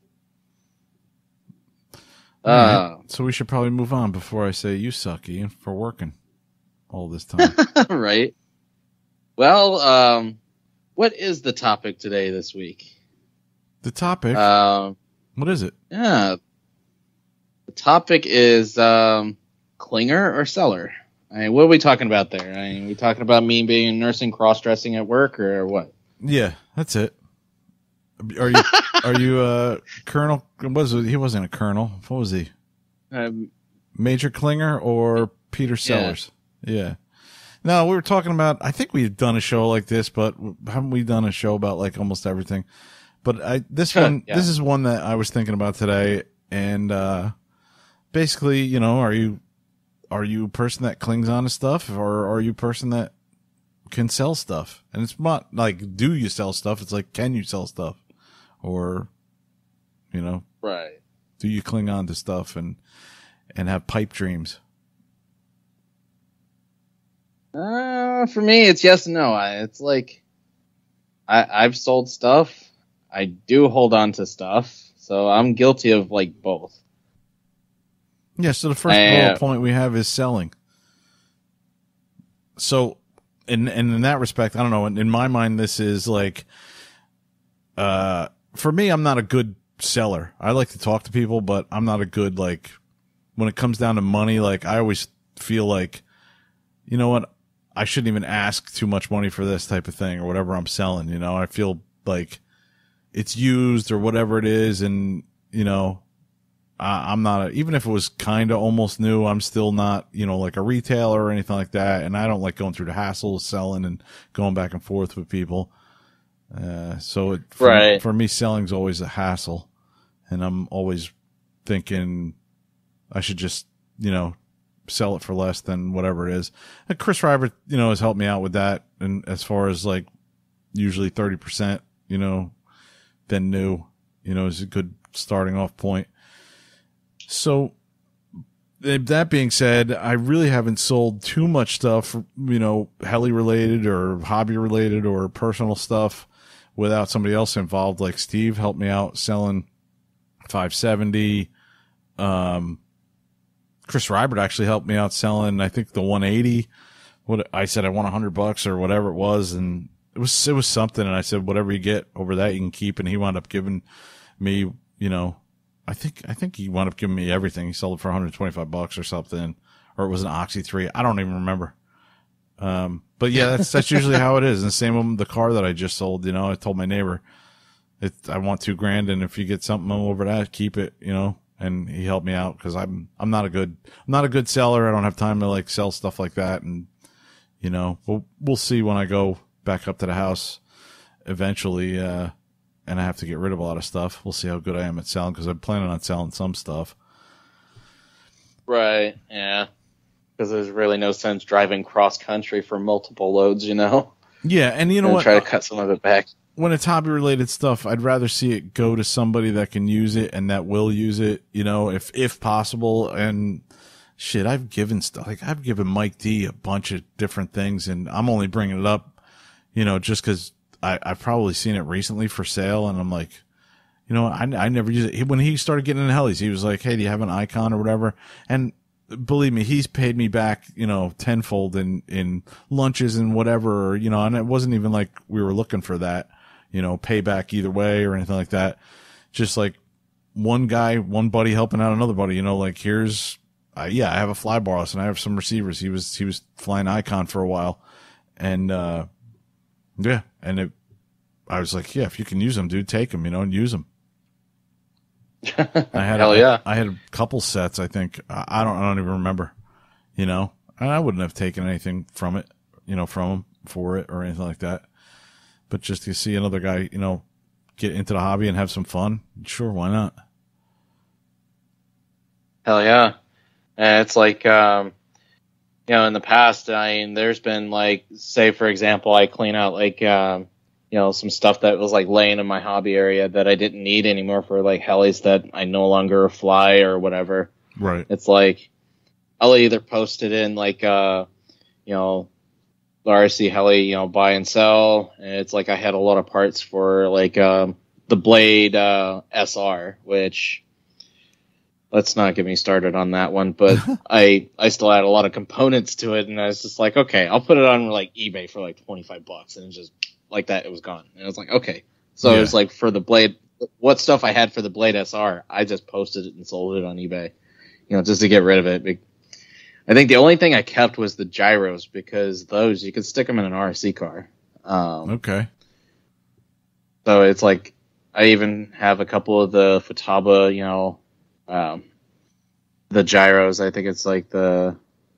Speaker 1: All
Speaker 2: Uh,
Speaker 1: right. So we should probably move on before I say you suck, Ian, for working all this time.
Speaker 2: right. Well, um, what is the topic today this week?
Speaker 1: The topic.
Speaker 2: Um,
Speaker 1: what is it?
Speaker 2: yeah, the topic is um, clinger or seller. I mean, what are we talking about there? I mean, we talking about me being nursing cross-dressing at work or what?
Speaker 1: Yeah, that's it. Are you are you uh Colonel? Was he wasn't a colonel? What was he?
Speaker 2: Um,
Speaker 1: Major Klinger or Peter Sellers? Yeah. yeah. No, we were talking about. I think we've done a show like this, but haven't we done a show about like almost everything? But I this one
Speaker 2: yeah.
Speaker 1: this is one that I was thinking about today, and uh basically, you know, are you are you a person that clings on to stuff, or are you a person that can sell stuff? And it's not like, do you sell stuff? It's like, can you sell stuff? Or, you know,
Speaker 2: right.
Speaker 1: do you cling on to stuff and, and have pipe dreams?
Speaker 2: Uh, for me, it's yes and no. I, it's like, I, I've sold stuff. I do hold on to stuff. So I'm guilty of like both.
Speaker 1: Yeah. So the first
Speaker 2: I,
Speaker 1: bullet point we have is selling. So, and, and in that respect, I don't know, in, in my mind, this is like, uh, for me, I'm not a good seller. I like to talk to people, but I'm not a good, like, when it comes down to money, like, I always feel like, you know what, I shouldn't even ask too much money for this type of thing or whatever I'm selling, you know? I feel like it's used or whatever it is, and, you know, I, I'm not, a, even if it was kind of almost new, I'm still not, you know, like a retailer or anything like that, and I don't like going through the hassle of selling and going back and forth with people. Uh, so it, for,
Speaker 2: right.
Speaker 1: for me, selling's always a hassle, and I'm always thinking I should just, you know, sell it for less than whatever it is. And Chris Ryber, you know, has helped me out with that. And as far as like usually thirty percent, you know, than new, you know, is a good starting off point. So that being said, I really haven't sold too much stuff, you know, heli related or hobby related or personal stuff without somebody else involved. Like Steve helped me out selling five seventy. Um, Chris Rybert actually helped me out selling, I think, the one eighty. What I said, I want a hundred bucks or whatever it was, and it was it was something. And I said, whatever you get over that, you can keep. And he wound up giving me, you know, I think I think he wound up giving me everything. He sold it for one hundred twenty-five bucks or something, or it was an Oxy three. I don't even remember. Um, but yeah, that's that's usually how it is. And the same with the car that I just sold. You know, I told my neighbor, it, I want two grand, and if you get something over that, keep it. You know. And he helped me out because I'm I'm not a good I'm not a good seller. I don't have time to like sell stuff like that, and you know we'll we'll see when I go back up to the house eventually, uh, and I have to get rid of a lot of stuff. We'll see how good I am at selling because I'm planning on selling some stuff.
Speaker 2: Right. Yeah. Because there's really no sense driving cross country for multiple loads, you know.
Speaker 1: Yeah, and you know
Speaker 2: and
Speaker 1: what?
Speaker 2: Try to cut some of it back.
Speaker 1: When it's hobby related stuff, I'd rather see it go to somebody that can use it and that will use it, you know, if, if possible. And shit, I've given stuff, like I've given Mike D a bunch of different things, and I'm only bringing it up, you know, just cause I, I've probably seen it recently for sale. And I'm like, you know, I, I never use it. He, when he started getting in helis, he was like, hey, do you have an Icon or whatever? And believe me, he's paid me back, you know, tenfold in, in lunches and whatever, you know, and it wasn't even like we were looking for that. You know, payback either way or anything like that. Just like one guy, one buddy helping out another buddy, you know, like here's, uh, yeah, I have a fly boss and I have some receivers. He was, he was flying Icon for a while. And, uh, yeah. And it, I was like, yeah, if you can use them, dude, take them, you know, and use them. I had,
Speaker 2: Hell
Speaker 1: a,
Speaker 2: yeah.
Speaker 1: I had a couple sets, I think. I don't, I don't even remember, You know, and I wouldn't have taken anything from it, you know, from him for it or anything like that. But just to see another guy, you know, get into the hobby and have some fun, sure, why not?
Speaker 2: Hell yeah. And it's like, um, you know, in the past, I mean, there's been like, say, for example, I clean out like, um, you know, some stuff that was like laying in my hobby area that I didn't need anymore for like helis that I no longer fly or whatever.
Speaker 1: Right.
Speaker 2: It's like, I'll either post it in like, uh, you know, the R C heli, you know, buy and sell. And it's like I had a lot of parts for like um, the Blade uh, S R, which let's not get me started on that one. But I I still had a lot of components to it, and I was just like, okay, I'll put it on like eBay for like twenty-five bucks, and it just like that, it was gone. And I was like, okay, so
Speaker 1: yeah.
Speaker 2: it was like for the Blade, what stuff I had for the Blade S R, I just posted it and sold it on eBay, you know, just to get rid of it. I think the only thing I kept was the gyros, because those, you could stick them in an R C car. Um,
Speaker 1: okay.
Speaker 2: So it's like, I even have a couple of the Futaba, you know, um, the gyros. I think it's like the,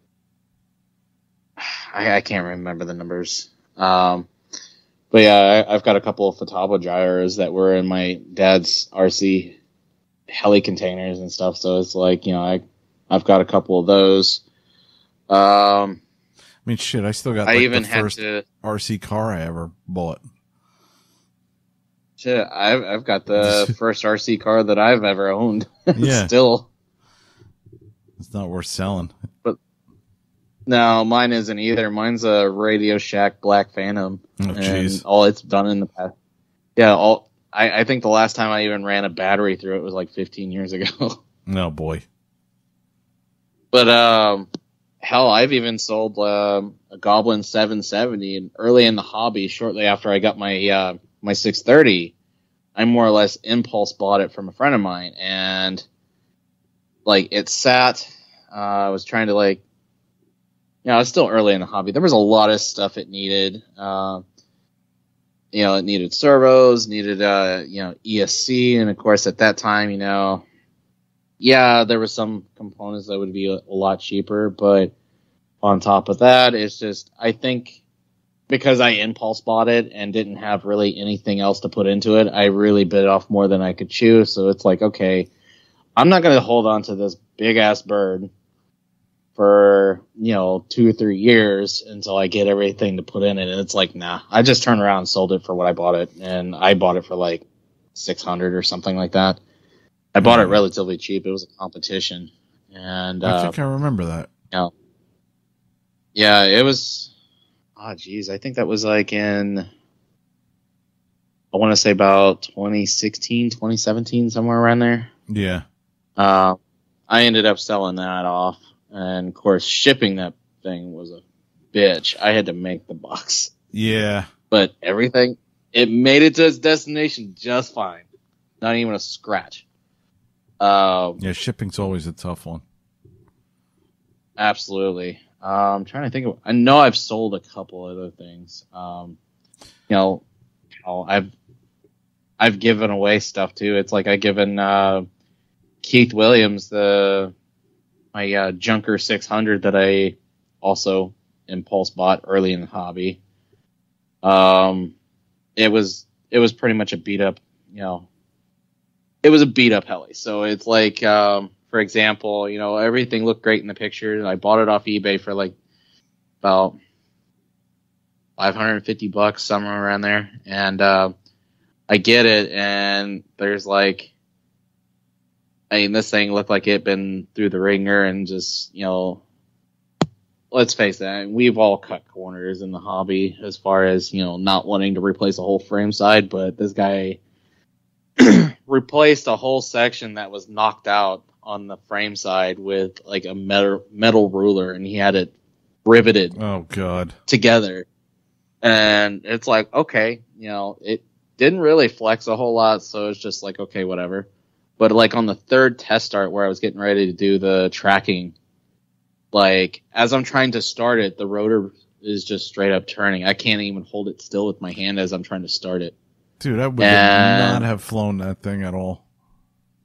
Speaker 2: I, I can't remember the numbers. Um, but yeah, I, I've got a couple of Futaba gyros that were in my dad's R C heli containers and stuff. So it's like, you know, I, I've got a couple of those. Um,
Speaker 1: I mean, shit, I still got
Speaker 2: I
Speaker 1: like,
Speaker 2: even
Speaker 1: the
Speaker 2: had
Speaker 1: first
Speaker 2: to,
Speaker 1: R C car I ever bought.
Speaker 2: shit, I've, I've got the first R C car that I've ever owned.
Speaker 1: Yeah.
Speaker 2: Still.
Speaker 1: It's not worth selling.
Speaker 2: But no, mine isn't either. Mine's a Radio Shack Black Phantom.
Speaker 1: Oh,
Speaker 2: and
Speaker 1: jeez.
Speaker 2: all it's done in the past. Yeah, all I, I think the last time I even ran a battery through it was like fifteen years ago.
Speaker 1: No, boy.
Speaker 2: But, um, hell, I've even sold um, a Goblin seven seventy, and early in the hobby, shortly after I got my uh, my six thirty, I more or less impulse bought it from a friend of mine, and like it sat. Uh, I was trying to like, you know, I was still early in the hobby. There was a lot of stuff it needed. Uh, you know, it needed servos, needed uh, you know, E S C, and of course at that time, you know. Yeah, there were some components that would be a, a lot cheaper, but on top of that, it's just, I think because I impulse bought it and didn't have really anything else to put into it, I really bit off more than I could chew. So it's like, okay, I'm not going to hold on to this big ass bird for, you know, two or three years until I get everything to put in it. And it's like, nah, I just turned around and sold it for what I bought it. And I bought it for like six hundred or something like that. I bought it relatively cheap. It was a competition, and uh,
Speaker 1: I think I remember that.
Speaker 2: You know, yeah, it was. Oh, geez, I think that was like in. I want to say about twenty sixteen, twenty seventeen, somewhere around there.
Speaker 1: Yeah.
Speaker 2: Uh, I ended up selling that off, and of course, shipping that thing was a bitch. I had to make the box.
Speaker 1: Yeah.
Speaker 2: But everything, it made it to its destination just fine. Not even a scratch. Um,
Speaker 1: yeah, shipping's always a tough one.
Speaker 2: Absolutely. Um, I'm trying to think of. I know I've sold a couple other things. Um, you know, you know, I've I've given away stuff too. It's like I've given uh, Keith Williams the my uh, Junker six hundred that I also impulse bought early in the hobby. Um, it was it was pretty much a beat up, you know. It was a beat up heli. So it's like, um, for example, you know, everything looked great in the picture. I bought it off eBay for like about five hundred fifty bucks, somewhere around there. And, uh, I get it. And there's like, I mean, this thing looked like it had been through the ringer and just, you know, let's face it. We've all cut corners in the hobby as far as, you know, not wanting to replace a whole frame side, but this guy replaced a whole section that was knocked out on the frame side with like a metal metal ruler, and he had it riveted
Speaker 1: oh god
Speaker 2: together. And it's like, okay, you know, it didn't really flex a whole lot, so it's just like, okay, whatever. But like on the third test start where I was getting ready to do the tracking, like as I'm trying to start it, the rotor is just straight up turning. I can't even hold it still with my hand as I'm trying to start it.
Speaker 1: Dude, I would
Speaker 2: and,
Speaker 1: not have flown that thing at all.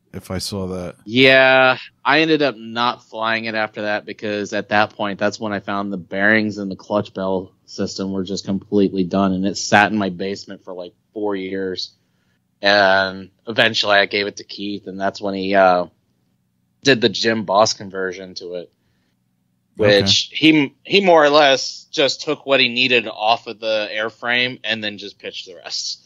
Speaker 1: if I saw that.
Speaker 2: Yeah, I ended up not flying it after that because at that point, that's when I found the bearings and the clutch bell system were just completely done, and it sat in my basement for like four years. And eventually, I gave it to Keith, and that's when he uh, did the Jim Boss conversion to it, which okay. he he more or less just took what he needed off of the airframe and then just pitched the rest.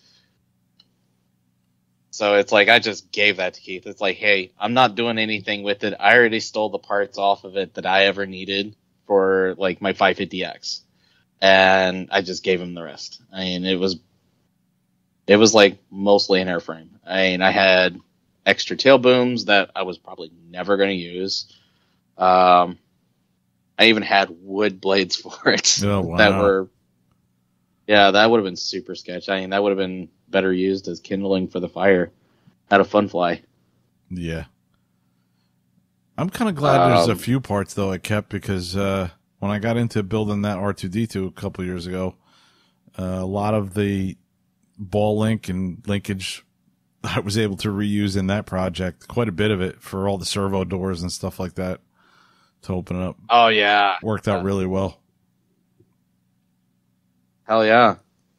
Speaker 2: So it's like I just gave that to Keith. It's like, hey, I'm not doing anything with it. I already stole the parts off of it that I ever needed for like my five fifty X, and I just gave him the rest. I mean, it was it was like mostly an airframe. I mean, I had extra tail booms that I was probably never going to use. Um, I even had wood blades for it
Speaker 1: oh, wow.
Speaker 2: that were, yeah, that would have been super sketch. I mean, that would have been better used as kindling for the fire. Had a fun fly.
Speaker 1: Yeah. I'm kind of glad um, there's a few parts, though, I kept because uh, when I got into building that R two D two a couple years ago, uh, a lot of the ball link and linkage I was able to reuse in that project, quite a bit of it for all the servo doors and stuff like that to open it up.
Speaker 2: Oh, yeah.
Speaker 1: Worked out
Speaker 2: yeah.
Speaker 1: really well.
Speaker 2: Hell yeah.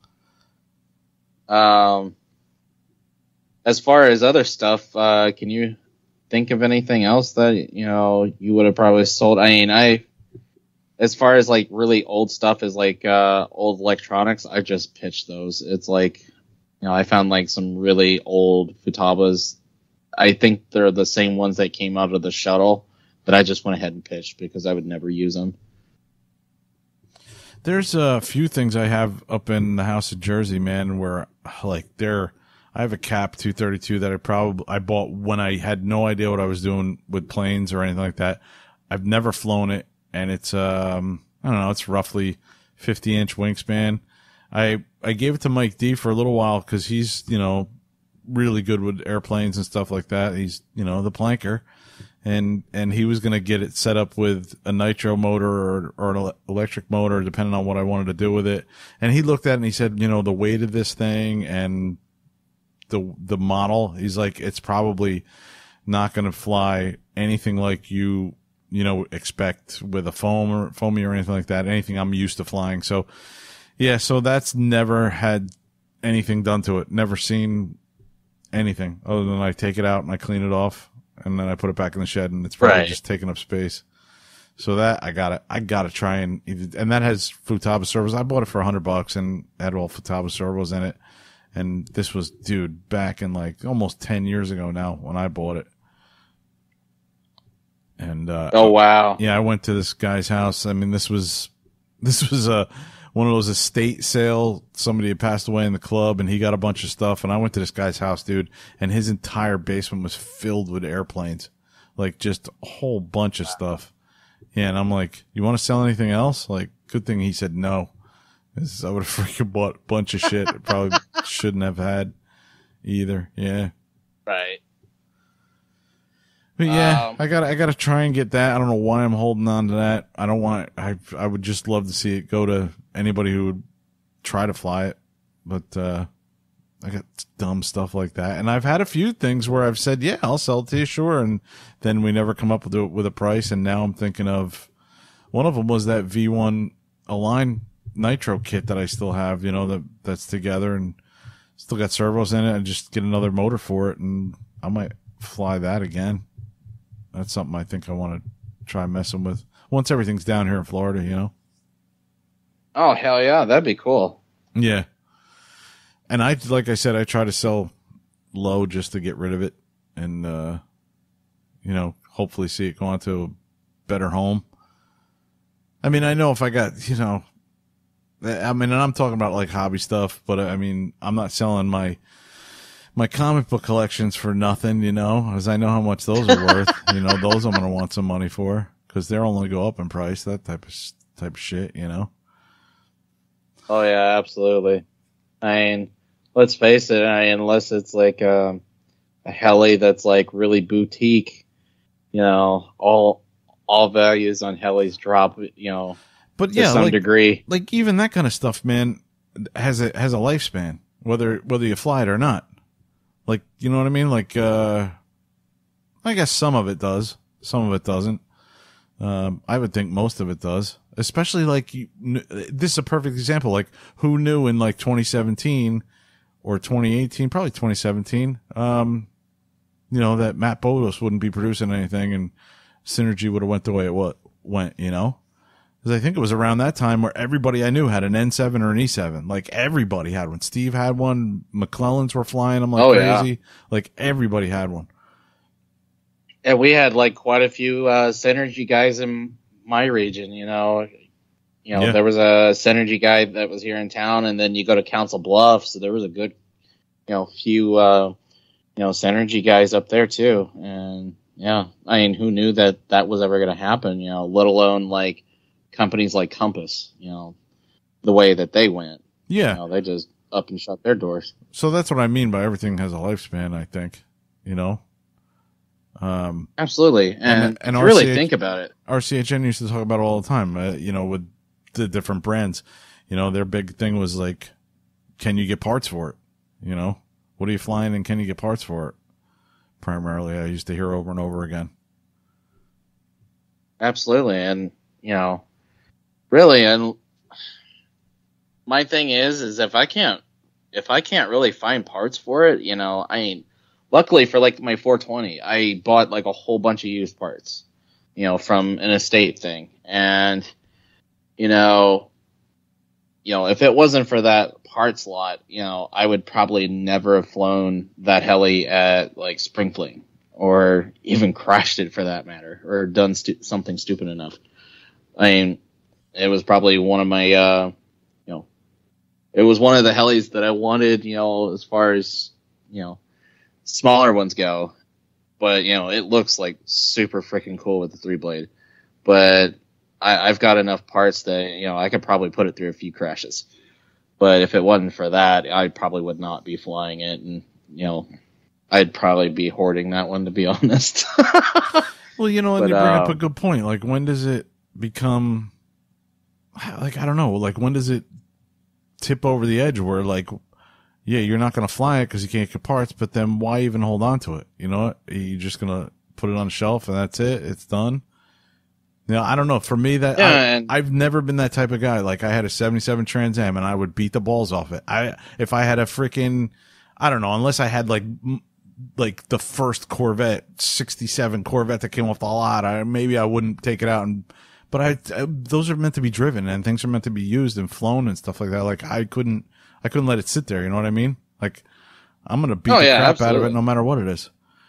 Speaker 2: Um, as far as other stuff, uh, can you think of anything else that, you know, you would have probably sold? I mean, I, as far as like really old stuff is like, uh, old electronics, I just pitched those. It's like, you know, I found like some really old Futabas. I think they're the same ones that came out of the shuttle that I just went ahead and pitched because I would never use them.
Speaker 1: There's a few things I have up in the house of Jersey, man, where like they're, I have a Cap two thirty-two that I probably, I bought when I had no idea what I was doing with planes or anything like that. I've never flown it, and it's, um, I don't know, it's roughly fifty inch wingspan. I, I gave it to Mike D for a little while because he's, you know, really good with airplanes and stuff like that. He's, you know, the planker. And, and he was going to get it set up with a nitro motor or, or an electric motor, depending on what I wanted to do with it. And he looked at it and he said, you know, the weight of this thing and the, the model, he's like, it's probably not going to fly anything like you, you know, expect with a foam or foamy or anything like that. Anything I'm used to flying. So yeah, so that's never had anything done to it. Never seen anything other than I take it out and I clean it off. And then I put it back in the shed, and it's probably right. just taking up space. So that I got to I got to try and and that has Futaba servos. I bought it for a hundred bucks and had all Futaba servos in it. And this was, dude, back in like almost ten years ago now when I bought it. And uh,
Speaker 2: oh wow,
Speaker 1: yeah, I went to this guy's house. I mean, this was this was a one of those estate sale. Somebody had passed away in the club, and he got a bunch of stuff. And I went to this guy's house, dude, and his entire basement was filled with airplanes, like just a whole bunch of stuff. Yeah, and I'm like, you want to sell anything else? Like, good thing he said no. I would have freaking bought a bunch of shit. I probably shouldn't have had either. Yeah.
Speaker 2: Right.
Speaker 1: But yeah, um, I got I got to try and get that. I don't know why I'm holding on to that. I don't want it. I I would just love to see it go to anybody who would try to fly it. But uh I got dumb stuff like that. And I've had a few things where I've said, "Yeah, I'll sell it to you, sure." And then we never come up with a, with a price, and now I'm thinking of one of them was that V one Align Nitro kit that I still have, you know, that that's together and still got servos in it, and just get another motor for it, and I might fly that again. That's something I think I want to try messing with once everything's down here in Florida, you know?
Speaker 2: Oh, hell yeah. That'd be cool.
Speaker 1: Yeah. And I, like I said, I try to sell low just to get rid of it and, uh, you know, hopefully see it go on to a better home. I mean, I know if I got, you know, I mean, and I'm talking about like hobby stuff, but I mean, I'm not selling my, my comic book collections for nothing, you know, because I know how much those are worth. You know, those I'm going to want some money for because they're only go up in price, that type of type of shit, you know?
Speaker 2: Oh, yeah, absolutely. I mean, let's face it, I mean, unless it's like um, a heli that's like really boutique, you know, all all values on helis drop, you know,
Speaker 1: but
Speaker 2: to
Speaker 1: yeah,
Speaker 2: some
Speaker 1: like,
Speaker 2: degree.
Speaker 1: Like even that kind of stuff, man, has a has a lifespan, whether whether you fly it or not. Like, you know what I mean? Like, uh, I guess some of it does. Some of it doesn't. Um, I would think most of it does. Especially like you, this is a perfect example. Like who knew in like twenty seventeen or twenty eighteen, probably twenty seventeen, um, you know, that Matt Bodos wouldn't be producing anything and Synergy would have went the way it wa- went, you know? Because I think it was around that time where everybody I knew had an N seven or an E seven. Like everybody had one. Steve had one. McClellans were flying them like
Speaker 2: oh,
Speaker 1: crazy.
Speaker 2: Yeah.
Speaker 1: Like everybody had one.
Speaker 2: And we had like quite a few uh, Synergy guys in my region, you know. You know,
Speaker 1: Yeah.
Speaker 2: there was a Synergy guy that was here in town, and then you go to Council Bluffs, so there was a good, you know, few, uh, you know, Synergy guys up there too. And yeah, I mean, who knew that that was ever going to happen? You know, let alone like companies like Compass, you know, the way that they went.
Speaker 1: Yeah.
Speaker 2: You know, they just up and shut their doors.
Speaker 1: So that's what I mean by everything has a lifespan, I think, you know? Um,
Speaker 2: Absolutely. And,
Speaker 1: And- and
Speaker 2: if you really
Speaker 1: R C H
Speaker 2: think about it.
Speaker 1: R C H N used to talk about it all the time, uh, you know, with the different brands. You know, their big thing was like, can you get parts for it? You know, what are you flying and can you get parts for it? Primarily, I used to hear over and over again.
Speaker 2: Absolutely. And, you know, really, and my thing is, is if I can't, if I can't really find parts for it, you know, I mean, luckily for like my four twenty, I bought like a whole bunch of used parts, you know, from an estate thing. And, you know, you know, if it wasn't for that parts lot, you know, I would probably never have flown that heli at like Spring Fling or even crashed it for that matter, or done stu- something stupid enough. I mean, it was probably one of my, uh, you know, it was one of the helis that I wanted, you know, as far as, you know, smaller ones go. But, you know, it looks like super freaking cool with the three blade. But I, I've got enough parts that, you know, I could probably put it through a few crashes. But if it wasn't for that, I probably would not be flying it. And, you know, I'd probably be hoarding that one, to be honest.
Speaker 1: Well, you know, and
Speaker 2: But,
Speaker 1: you bring
Speaker 2: uh,
Speaker 1: up a good point. Like, when does it become, like, I don't know, like, when does it tip over the edge where, like, yeah, you're not going to fly it because you can't get parts, but then why even hold on to it? You know what? You're just going to put it on the shelf and that's it? It's done? You know, I don't know. For me, that
Speaker 2: Yeah,
Speaker 1: I,
Speaker 2: and-
Speaker 1: I've never been that type of guy. Like, I had a seventy-seven Trans Am and I would beat the balls off it. I If I had a freaking, I don't know, unless I had, like, m- like the first Corvette, sixty-seven Corvette that came off the lot, I, maybe I wouldn't take it out. And But I, I, those are meant to be driven and things are meant to be used and flown and stuff like that. Like, I couldn't, I couldn't let it sit there. You know what I mean? Like, I'm going to beat
Speaker 2: Oh,
Speaker 1: the
Speaker 2: yeah,
Speaker 1: crap out of
Speaker 2: absolutely.
Speaker 1: it no matter what it is.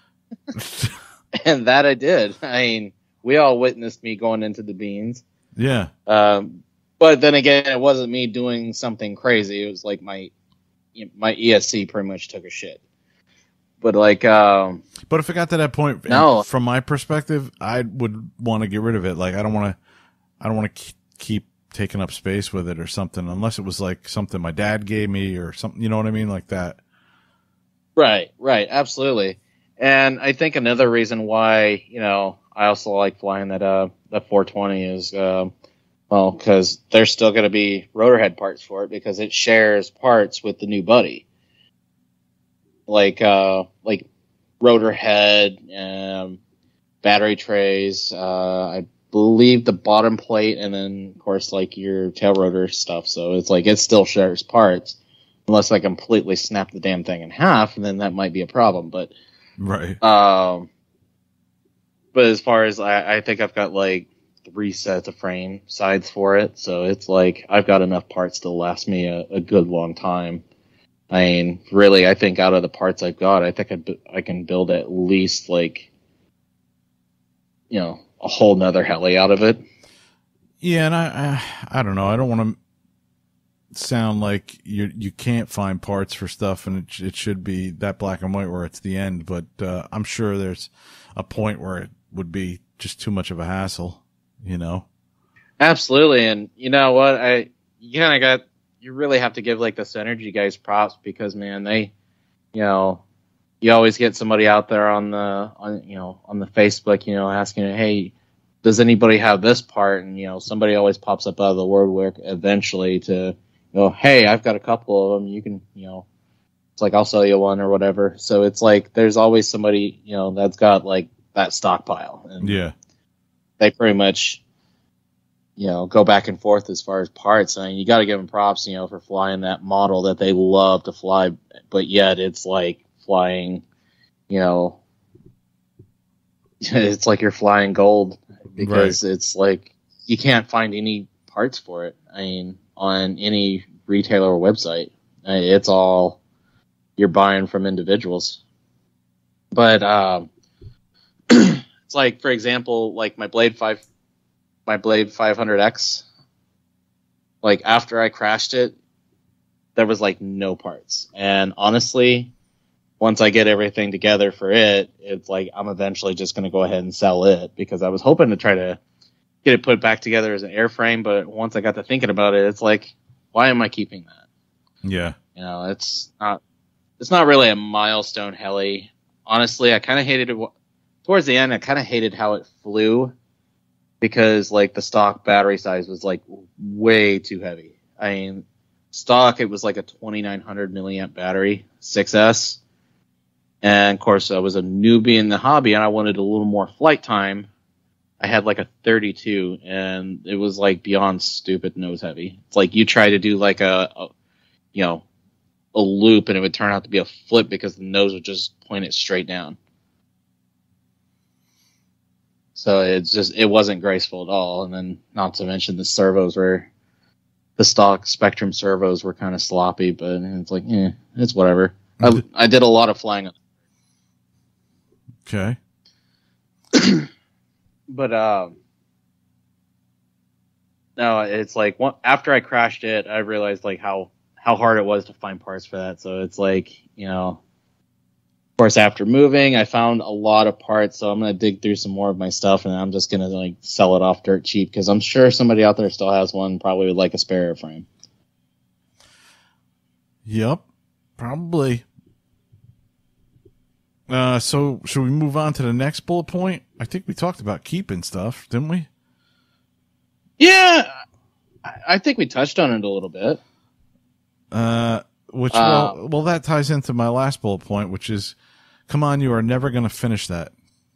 Speaker 2: And that I did. I mean, we all witnessed me going into the beans.
Speaker 1: Yeah.
Speaker 2: Um, but then again, it wasn't me doing something crazy. It was like my my E S C pretty much took a shit. But like, um,
Speaker 1: But if it got to that point,
Speaker 2: No.
Speaker 1: from my perspective, I would want to get rid of it. Like, I don't want to, I don't want to keep taking up space with it or something, unless it was like something my dad gave me or something, you know what I mean? Like that.
Speaker 2: right, right, absolutely. And I think another reason why, you know, I also like flying that uh that four twenty is, um, well, because there's still going to be rotor head parts for it because it shares parts with the new Buddy. Like, uh, like rotor head, um, battery trays, uh, I believe the bottom plate, and then of course like your tail rotor stuff. So it's like it still shares parts, unless I completely snap the damn thing in half, and then that might be a problem. But
Speaker 1: Right.
Speaker 2: um, but as far as I, I think I've got like three sets of frame sides for it, so it's like I've got enough parts to last me a, a good long time. I mean, really, I think out of the parts I've got, I think I, bu- I can build at least like, you know, a whole nother heli out of it.
Speaker 1: Yeah. And I, I, I don't know. I don't want to sound like you, you can't find parts for stuff and it, it should be that black and white where it's the end, but, uh, I'm sure there's a point where it would be just too much of a hassle, you know?
Speaker 2: Absolutely, and you know what? I you kind of got you really have to give like the Synergy guys props because man, they, you know, you always get somebody out there on the on you know on the Facebook, you know, asking, hey, does anybody have this part? And you know, somebody always pops up out of the woodwork eventually to go, hey, I've got a couple of them. You can, you know, it's like I'll sell you one or whatever. So it's like there's always somebody, you know, that's got like that stockpile. And
Speaker 1: yeah.
Speaker 2: They pretty much, you know, go back and forth as far as parts. I mean, you got to give them props, you know, for flying that model that they love to fly, but yet it's like flying, you know, it's like you're flying gold because right. it's like you can't find any parts for it. I mean, on any retailer or website, it's all you're buying from individuals. But um, it's like, for example, like my Blade five, my Blade five hundred X. Like after I crashed it, there was like no parts. And honestly, once I get everything together for it, it's like I'm eventually just going to go ahead and sell it because I was hoping to try to get it put back together as an airframe. But once I got to thinking about it, it's like, why am I keeping that?
Speaker 1: Yeah.
Speaker 2: You know, it's not, it's not really a milestone heli. Honestly, I kind of hated it towards the end. I kind of hated how it flew because like the stock battery size was like way too heavy. I mean, stock, it was like a twenty-nine hundred milliamp battery, six S. And of course, I was a newbie in the hobby and I wanted a little more flight time. I had like a thirty-two and it was like beyond stupid nose heavy. It's like you try to do like a, a you know, a loop and it would turn out to be a flip because the nose would just point it straight down. So it's just, it wasn't graceful at all. And then not to mention the servos were, the stock Spectrum servos were kind of sloppy, but it's like, eh, it's whatever. I, I did a lot of flying.
Speaker 1: Okay.
Speaker 2: But, um, no, it's like one, after I crashed it, I realized like how, how hard it was to find parts for that. So it's like, you know, of course, after moving, I found a lot of parts. So I'm going to dig through some more of my stuff and I'm just going to like sell it off dirt cheap because I'm sure somebody out there still has one, probably would like a spare airframe.
Speaker 1: Yep, probably. Uh, so should we move on to the next bullet point? I think we talked about keeping stuff, didn't we?
Speaker 2: Yeah, I think we touched on it a little bit.
Speaker 1: Uh, which,
Speaker 2: uh,
Speaker 1: well, well, that ties into my last bullet point, which is, come on, you are never going to finish that.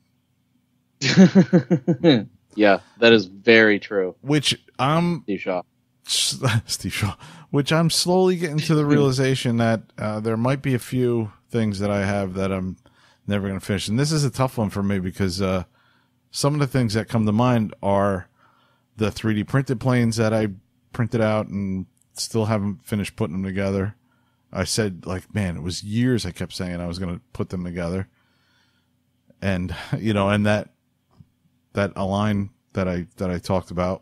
Speaker 2: Yeah, that is very true.
Speaker 1: Which I'm
Speaker 2: Steve Shaw.
Speaker 1: Steve Shaw. Which I'm slowly getting to the realization that uh, there might be a few things that I have that I'm never going to finish. And this is a tough one for me because uh, some of the things that come to mind are the three D printed planes that I printed out and still haven't finished putting them together. I said, like, man, it was years I kept saying I was going to put them together. And, you know, and that, that Align that I, that I talked about.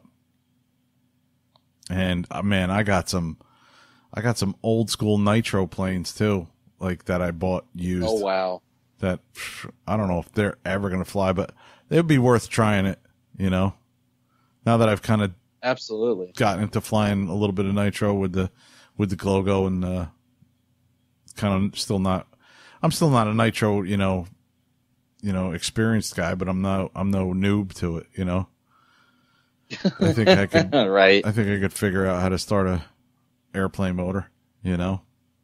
Speaker 1: And, uh, man, I got some, I got some old school Nitro planes too, like that I bought used.
Speaker 2: Oh, wow.
Speaker 1: That, I don't know if they're ever going to fly, but it would be worth trying it, you know, now that I've kind of
Speaker 2: absolutely
Speaker 1: gotten into flying a little bit of Nitro with the, with the Glogo and, uh, kind of still not, I'm still not a Nitro, you know, you know, experienced guy, but I'm no, I'm no noob to it, you know. I think I could,
Speaker 2: right.
Speaker 1: I think I could figure out how to start a airplane motor, you know.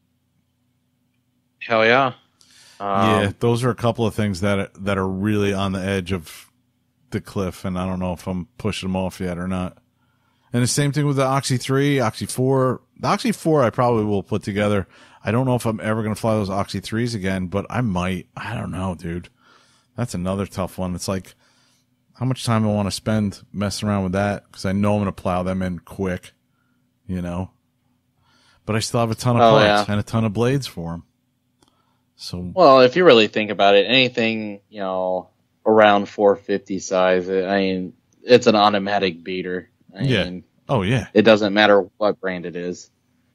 Speaker 2: Hell yeah. Um,
Speaker 1: yeah, those are a couple of things that that are really on the edge of the cliff, and I don't know if I'm pushing them off yet or not. And the same thing with the Oxy three, Oxy four. The Oxy four I probably will put together. I don't know if I'm ever going to fly those Oxy threes again, but I might. I don't know, dude. That's another tough one. It's like how much time I want to spend messing around with that because I know I'm going to plow them in quick, you know. But I still have a ton of
Speaker 2: oh,
Speaker 1: parts
Speaker 2: yeah.
Speaker 1: and a ton of blades for them. So,
Speaker 2: well, if you really think about it, anything, you know, around four fifty size, I mean, it's an automatic beater. I
Speaker 1: yeah.
Speaker 2: mean,
Speaker 1: oh, yeah.
Speaker 2: It doesn't matter what brand it is.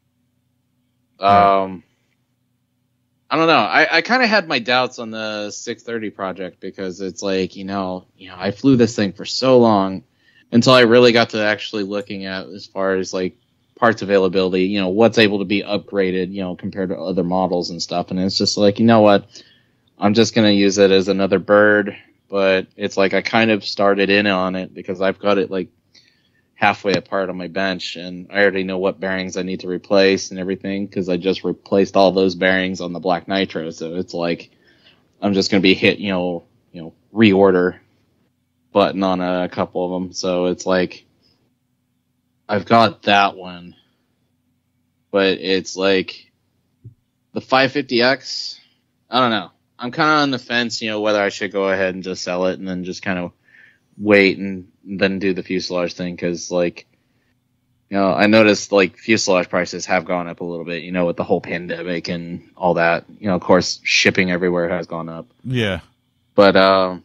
Speaker 1: Yeah.
Speaker 2: Um, I don't know. I, I kind of had my doubts on the six thirty project because it's like, you know, you know, I flew this thing for so long until I really got to actually looking at as far as like parts availability, you know, what's able to be upgraded, you know, compared to other models and stuff. And it's just like, you know what, I'm just going to use it as another bird, but it's like I kind of started in on it because I've got it like halfway apart on my bench and I already know what bearings I need to replace and everything because I just replaced all those bearings on the Black Nitro. So it's like I'm just going to be hit, you know, you know, reorder button on a couple of them. So it's like, I've got that one, but it's like the five fifty X. I don't know. I'm kind of on the fence, you know, whether I should go ahead and just sell it and then just kind of wait and then do the fuselage thing. Cause like, you know, I noticed like fuselage prices have gone up a little bit, you know, with the whole pandemic and all that, you know, of course shipping everywhere has gone up.
Speaker 1: Yeah.
Speaker 2: But, um,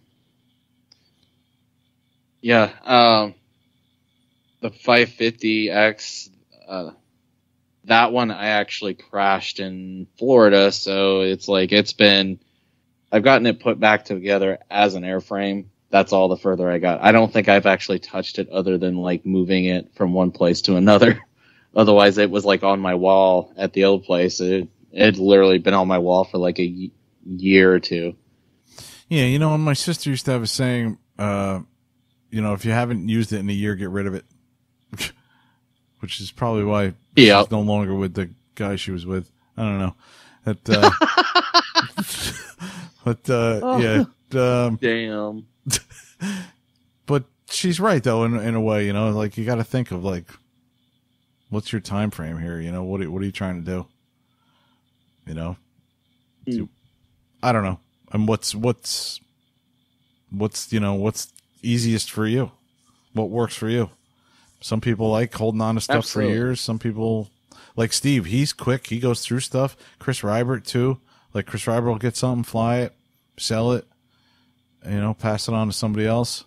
Speaker 2: yeah, um, the five fifty X, uh, that one I actually crashed in Florida, so it's like it's been, I've gotten it put back together as an airframe. That's all the further I got. I don't think I've actually touched it other than like moving it from one place to another. Otherwise, it was like on my wall at the old place. It had literally been on my wall for like a year or two.
Speaker 1: Yeah, you know, my sister used to have a saying, uh, you know, if you haven't used it in a year, get rid of it. Which is probably why
Speaker 2: yep.
Speaker 1: she's no longer with the guy she was with. I don't know. That, uh, but, uh, oh, yeah. Um,
Speaker 2: damn.
Speaker 1: But she's right, though, in, in a way, you know, like, you got to think of, like, what's your time frame here? You know, what are, what are you trying to do? You know? Mm. I don't know. And what's, what's, what's, you know, what's easiest for you? What works for you? Some people like holding on to stuff Absolutely. for years. Some people, like Steve, he's quick. He goes through stuff. Chris Rybert, too. Like, Chris Rybert will get something, fly it, sell it, you know, pass it on to somebody else.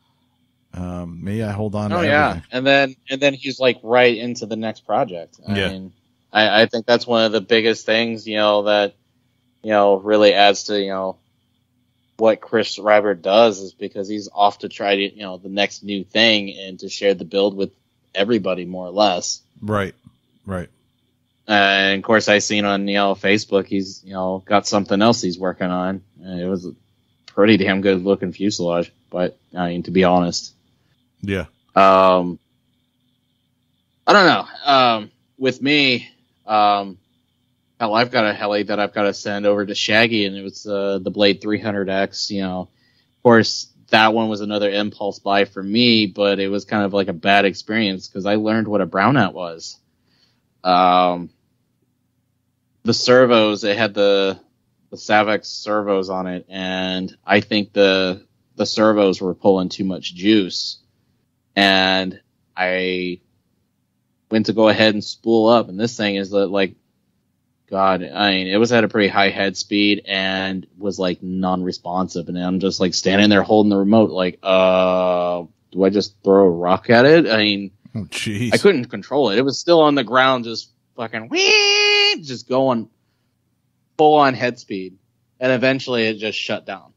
Speaker 1: Um, me, I hold on
Speaker 2: oh,
Speaker 1: to
Speaker 2: yeah.
Speaker 1: everything.
Speaker 2: And then, and then he's, like, right into the next project. I
Speaker 1: yeah.
Speaker 2: mean, I, I think that's one of the biggest things, you know, that, you know, really adds to, you know, what Chris Rybert does is because he's off to try to, you know, the next new thing and to share the build with everybody more or less.
Speaker 1: Right. Right.
Speaker 2: Uh, and of course I seen on, you know, Facebook, he's, you know, got something else he's working on. And it was a pretty damn good looking fuselage, but I mean, to be honest.
Speaker 1: Yeah.
Speaker 2: Um, I don't know. Um, with me, um, hell, I've got a heli that I've got to send over to Shaggy, and it was uh, the Blade three hundred X. You know, of course, that one was another impulse buy for me, but it was kind of like a bad experience because I learned what a brownout was. Um, the servos, it had the the Savex servos on it, and I think the the servos were pulling too much juice, and I went to go ahead and spool up, and this thing is like. God, I mean, it was at a pretty high head speed and was like non-responsive, and I'm just like standing there holding the remote, like, uh, do I just throw a rock at it? I mean,
Speaker 1: oh, jeez,
Speaker 2: I couldn't control it. It was still on the ground, just fucking whee, just going full on head speed, and eventually it just shut down.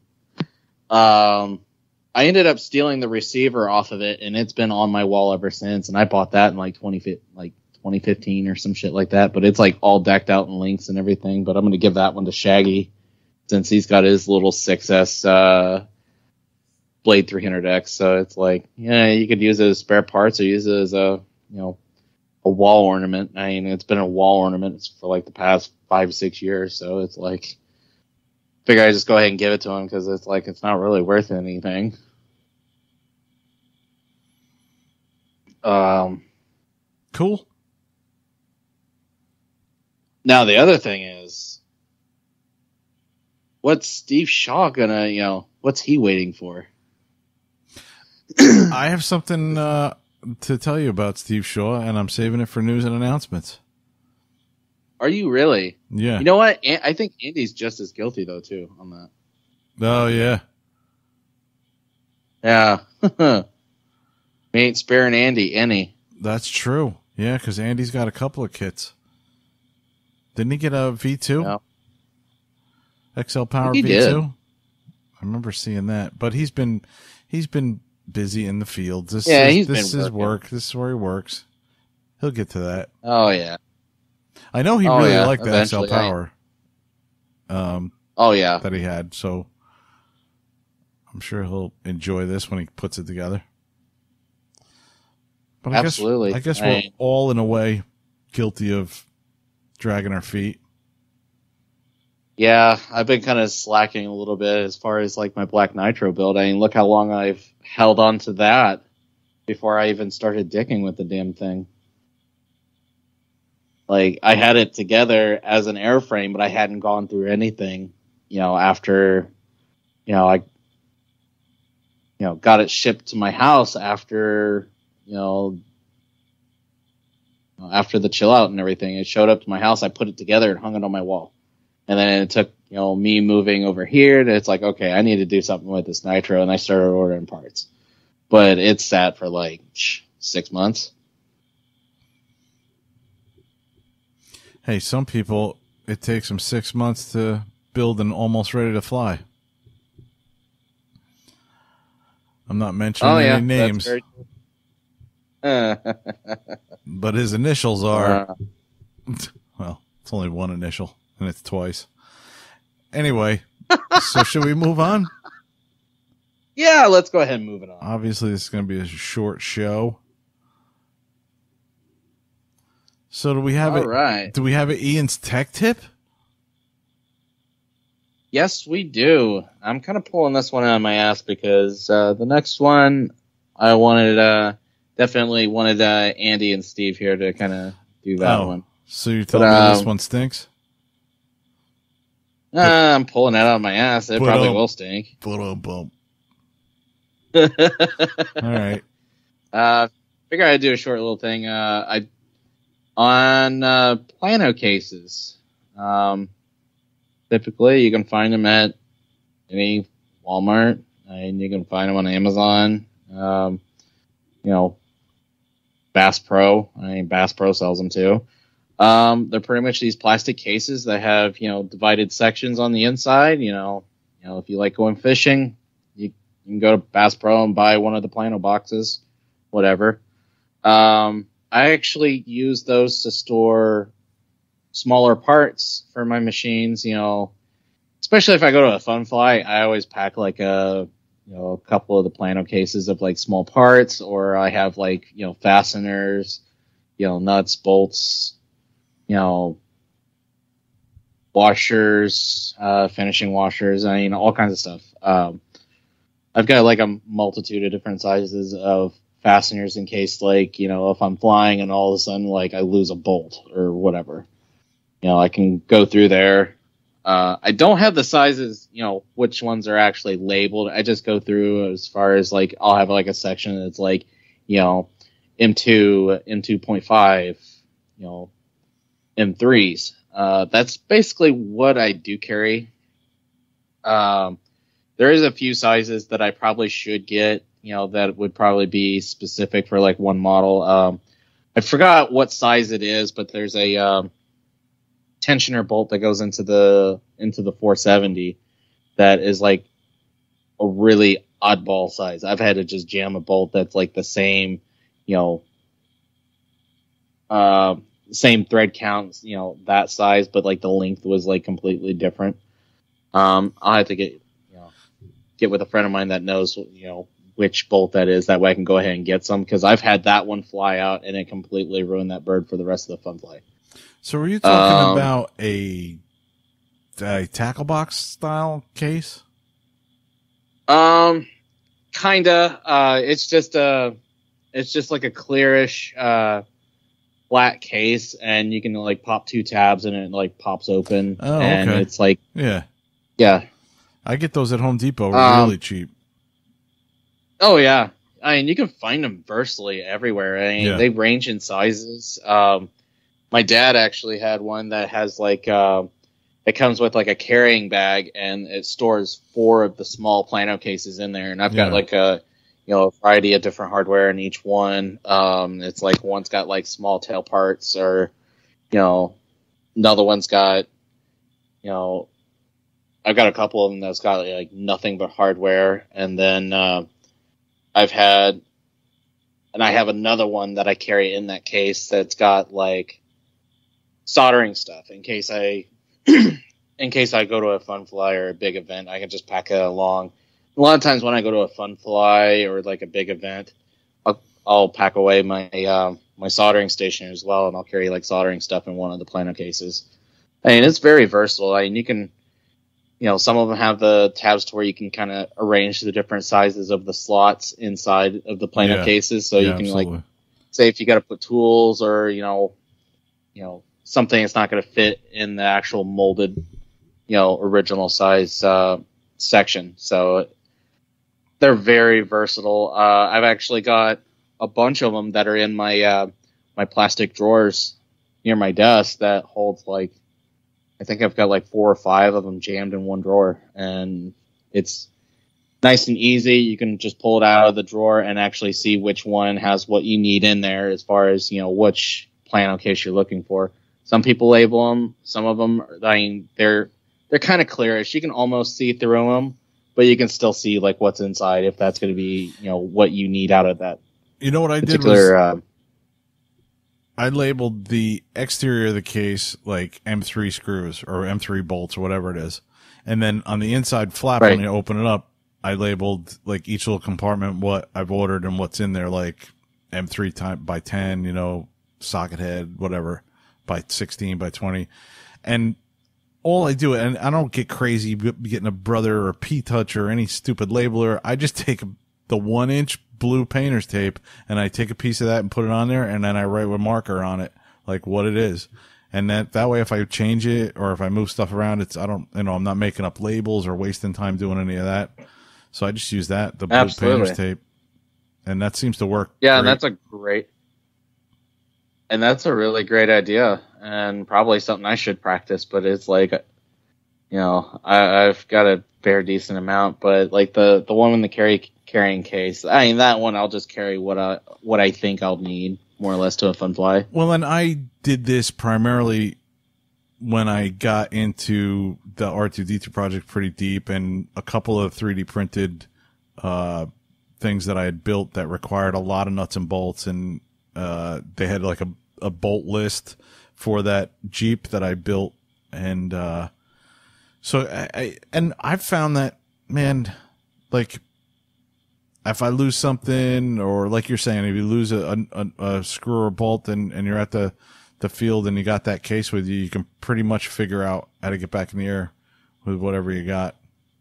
Speaker 2: Um, I ended up stealing the receiver off of it, and it's been on my wall ever since. And I bought that in like twenty like. twenty fifteen or some shit like that, but it's like all decked out in links and everything. But I'm going to give that one to Shaggy since he's got his little six S uh, Blade three hundred X. So it's like, yeah, you could use it as spare parts or use it as a, you know, a wall ornament. I mean, it's been a wall ornament for like the past five, six years. So it's like, figure I just go ahead and give it to him because it's like, it's not really worth anything. Um,
Speaker 1: cool.
Speaker 2: Now, the other thing is, what's Steve Shaw gonna, you know, what's he waiting for?
Speaker 1: I have something uh, to tell you about Steve Shaw, and I'm saving it for news and announcements.
Speaker 2: Are you really?
Speaker 1: Yeah.
Speaker 2: You know what? I think Andy's just as guilty, though, too, on that.
Speaker 1: Oh, yeah.
Speaker 2: Yeah. We ain't sparing Andy any.
Speaker 1: That's true. Yeah, because Andy's got a couple of kits. Didn't he get a V two?
Speaker 2: No.
Speaker 1: X L Power
Speaker 2: V two? Did.
Speaker 1: I remember seeing that. But he's been he's been busy in the fields. This
Speaker 2: yeah,
Speaker 1: is,
Speaker 2: he's
Speaker 1: this
Speaker 2: been
Speaker 1: is
Speaker 2: working.
Speaker 1: work. This is where he works. He'll get to that.
Speaker 2: Oh, yeah.
Speaker 1: I know he
Speaker 2: oh,
Speaker 1: really
Speaker 2: yeah.
Speaker 1: liked the X L
Speaker 2: Eventually,
Speaker 1: Power. Um,
Speaker 2: oh, yeah.
Speaker 1: That he had. So I'm sure he'll enjoy this when he puts it together. But I
Speaker 2: Absolutely.
Speaker 1: Guess, I guess
Speaker 2: I
Speaker 1: we're
Speaker 2: mean,
Speaker 1: all, in a way, guilty of dragging our feet.
Speaker 2: Yeah, I've been kind of slacking a little bit as far as like my Black Nitro build. I mean, look how long I've held on to that before I even started dicking with the damn thing. Like, I had it together as an airframe, but I hadn't gone through anything, you know, after, you know, I, you know, got it shipped to my house after, you know, after the chill out and everything. It showed up to my house. I put it together and hung it on my wall. And then it took, you know, me moving over here. And it's like, okay, I need to do something with this Nitro. And I started ordering parts. But it sat for like six months.
Speaker 1: Hey, some people, it takes them six months to build and almost ready to fly. I'm not mentioning
Speaker 2: oh, yeah,
Speaker 1: any names.
Speaker 2: That's very uh,
Speaker 1: but his initials are,
Speaker 2: uh,
Speaker 1: well, it's only one initial, and it's twice. Anyway, so should we move on?
Speaker 2: Yeah, let's go ahead and move it on.
Speaker 1: Obviously, this is going to be a short show. So do we have
Speaker 2: All
Speaker 1: it?
Speaker 2: right.
Speaker 1: Do we have it? Ian's tech tip?
Speaker 2: Yes, we do. I'm kind of pulling this one out of my ass because uh, the next one I wanted, uh, definitely wanted uh, Andy and Steve here to kind of do that
Speaker 1: oh,
Speaker 2: one.
Speaker 1: So you're telling
Speaker 2: But,
Speaker 1: me
Speaker 2: um,
Speaker 1: this one stinks?
Speaker 2: Uh, I'm pulling that out of my ass. It
Speaker 1: But,
Speaker 2: probably
Speaker 1: um,
Speaker 2: will stink.
Speaker 1: Boom, boom.
Speaker 2: All
Speaker 1: All right.
Speaker 2: Uh, figure I'd do a short little thing. Uh, I on uh, Plano cases. Um, typically, you can find them at any Walmart, and you can find them on Amazon. Um, you know, Bass Pro. I mean, Bass Pro sells them too. Um, they're pretty much these plastic cases that have, you know, divided sections on the inside. You know, you know, if you like going fishing, you, you can go to Bass Pro and buy one of the Plano boxes, whatever. Um, I actually use those to store smaller parts for my machines. You know, especially if I go to a fun fly, I always pack like a, you know, a couple of the Plano cases of like small parts, or I have like, you know, fasteners, you know, nuts, bolts, you know, washers, uh, finishing washers. I mean, all kinds of stuff. Um, I've got like a multitude of different sizes of fasteners in case, like, you know, if I'm flying and all of a sudden, like, I lose a bolt or whatever, you know, I can go through there. Uh, I don't have the sizes, you know, which ones are actually labeled. I just go through as far as like, I'll have like a section that's like, you know, M two, M two point five, you know, M threes. Uh, that's basically what I do carry. Um, there is a few sizes that I probably should get, you know, that would probably be specific for like one model. Um, I forgot what size it is, but there's a, um, tensioner bolt that goes into the, into the four seventy that is like a really oddball size. I've had to just jam a bolt that's like the same, you know, uh, same thread count, you know, that size, but like the length was like completely different. Um, I'll have to get, you know, get with a friend of mine that knows, you know, which bolt that is. That way I can go ahead and get some, because I've had that one fly out and it completely ruined that bird for the rest of the fun fly.
Speaker 1: So were you talking
Speaker 2: Um,
Speaker 1: about a, a tackle box style case?
Speaker 2: Um, kinda. Uh, it's just a, it's just like a clearish, uh, flat case, and you can like pop two tabs and it like pops open.
Speaker 1: Oh,
Speaker 2: and
Speaker 1: okay.
Speaker 2: it's like,
Speaker 1: Yeah.
Speaker 2: yeah.
Speaker 1: I get those at Home Depot
Speaker 2: Um,
Speaker 1: really cheap.
Speaker 2: Oh yeah. I mean, you can find them virtually everywhere. I mean,
Speaker 1: Yeah.
Speaker 2: they range in sizes. Um, my dad actually had one that has like, uh, it comes with like a carrying bag, and it stores four of the small Plano cases in there. And I've got
Speaker 1: Yeah.
Speaker 2: like a, you know, a variety of different hardware in each one. Um, it's like one's got like small tail parts, or, you know, another one's got, you know, I've got a couple of them that's got like nothing but hardware. And then, uh, I've had, and I have another one that I carry in that case that's got like soldering stuff in case I, in case I go to a fun fly or a big event. I can just pack it along. A lot of times when I go to a fun fly or like a big event, I'll, I'll pack away my, um, my soldering station as well. And I'll carry like soldering stuff in one of the Plano cases. I mean, it's very versatile. I mean, you can, you know, some of them have the tabs to where you can kind of arrange the different sizes of the slots inside of the Plano
Speaker 1: Yeah.
Speaker 2: cases. So
Speaker 1: Yeah,
Speaker 2: you can
Speaker 1: absolutely.
Speaker 2: like say if you got to put tools or, you know, you know, something that's not going to fit in the actual molded, you know, original size uh, section. So they're very versatile. Uh, I've actually got a bunch of them that are in my uh, my plastic drawers near my desk that holds like, I think I've got like four or five of them jammed in one drawer, and it's nice and easy. You can just pull it out of the drawer and actually see which one has what you need in there as far as, you know, which Plano case you're looking for. Some people label them. Some of them, I mean, they're they're kind of clearish. You can almost see through them, but you can still see like what's inside if that's going to be, you know, what you need out of that
Speaker 1: You know what I did was
Speaker 2: particular. Uh,
Speaker 1: I labeled the exterior of the case like M three screws or M three bolts or whatever it is. And then on the inside flap,
Speaker 2: Right.
Speaker 1: when you open it up, I labeled like each little compartment what I've ordered and what's in there, like M three time by ten, you know, socket head, whatever, by sixteen, by twenty. And all I do, and I don't get crazy getting a Brother or P-Touch or any stupid labeler. I just take the one inch blue painter's tape and I take a piece of that and put it on there, and then I write with marker on it, like what it is. And that, that way, if I change it or if I move stuff around, it's, I don't, you know, I'm not making up labels or wasting time doing any of that. So I just use that, the blue
Speaker 2: Absolutely.
Speaker 1: painter's tape. And that seems to work.
Speaker 2: yeah, and
Speaker 1: great.
Speaker 2: that's a great, and that's a really great idea, and probably something I should practice. But it's like, you know, I, I've got a fair decent amount, but like the the one in the carry carrying case, I mean that one I'll just carry what I what I think I'll need more or less to a fun fly.
Speaker 1: Well, and I did this primarily when I got into the R two D two project pretty deep, and a couple of three D printed uh, things that I had built that required a lot of nuts and bolts, and uh, they had like a, a bolt list for that Jeep that I built, and uh, so I, I and I've found that, man, like if I lose something, or like you're saying, if you lose a, a, a screw or a bolt and, and you're at the, the field and you got that case with you, you can pretty much figure out how to get back in the air with whatever you got.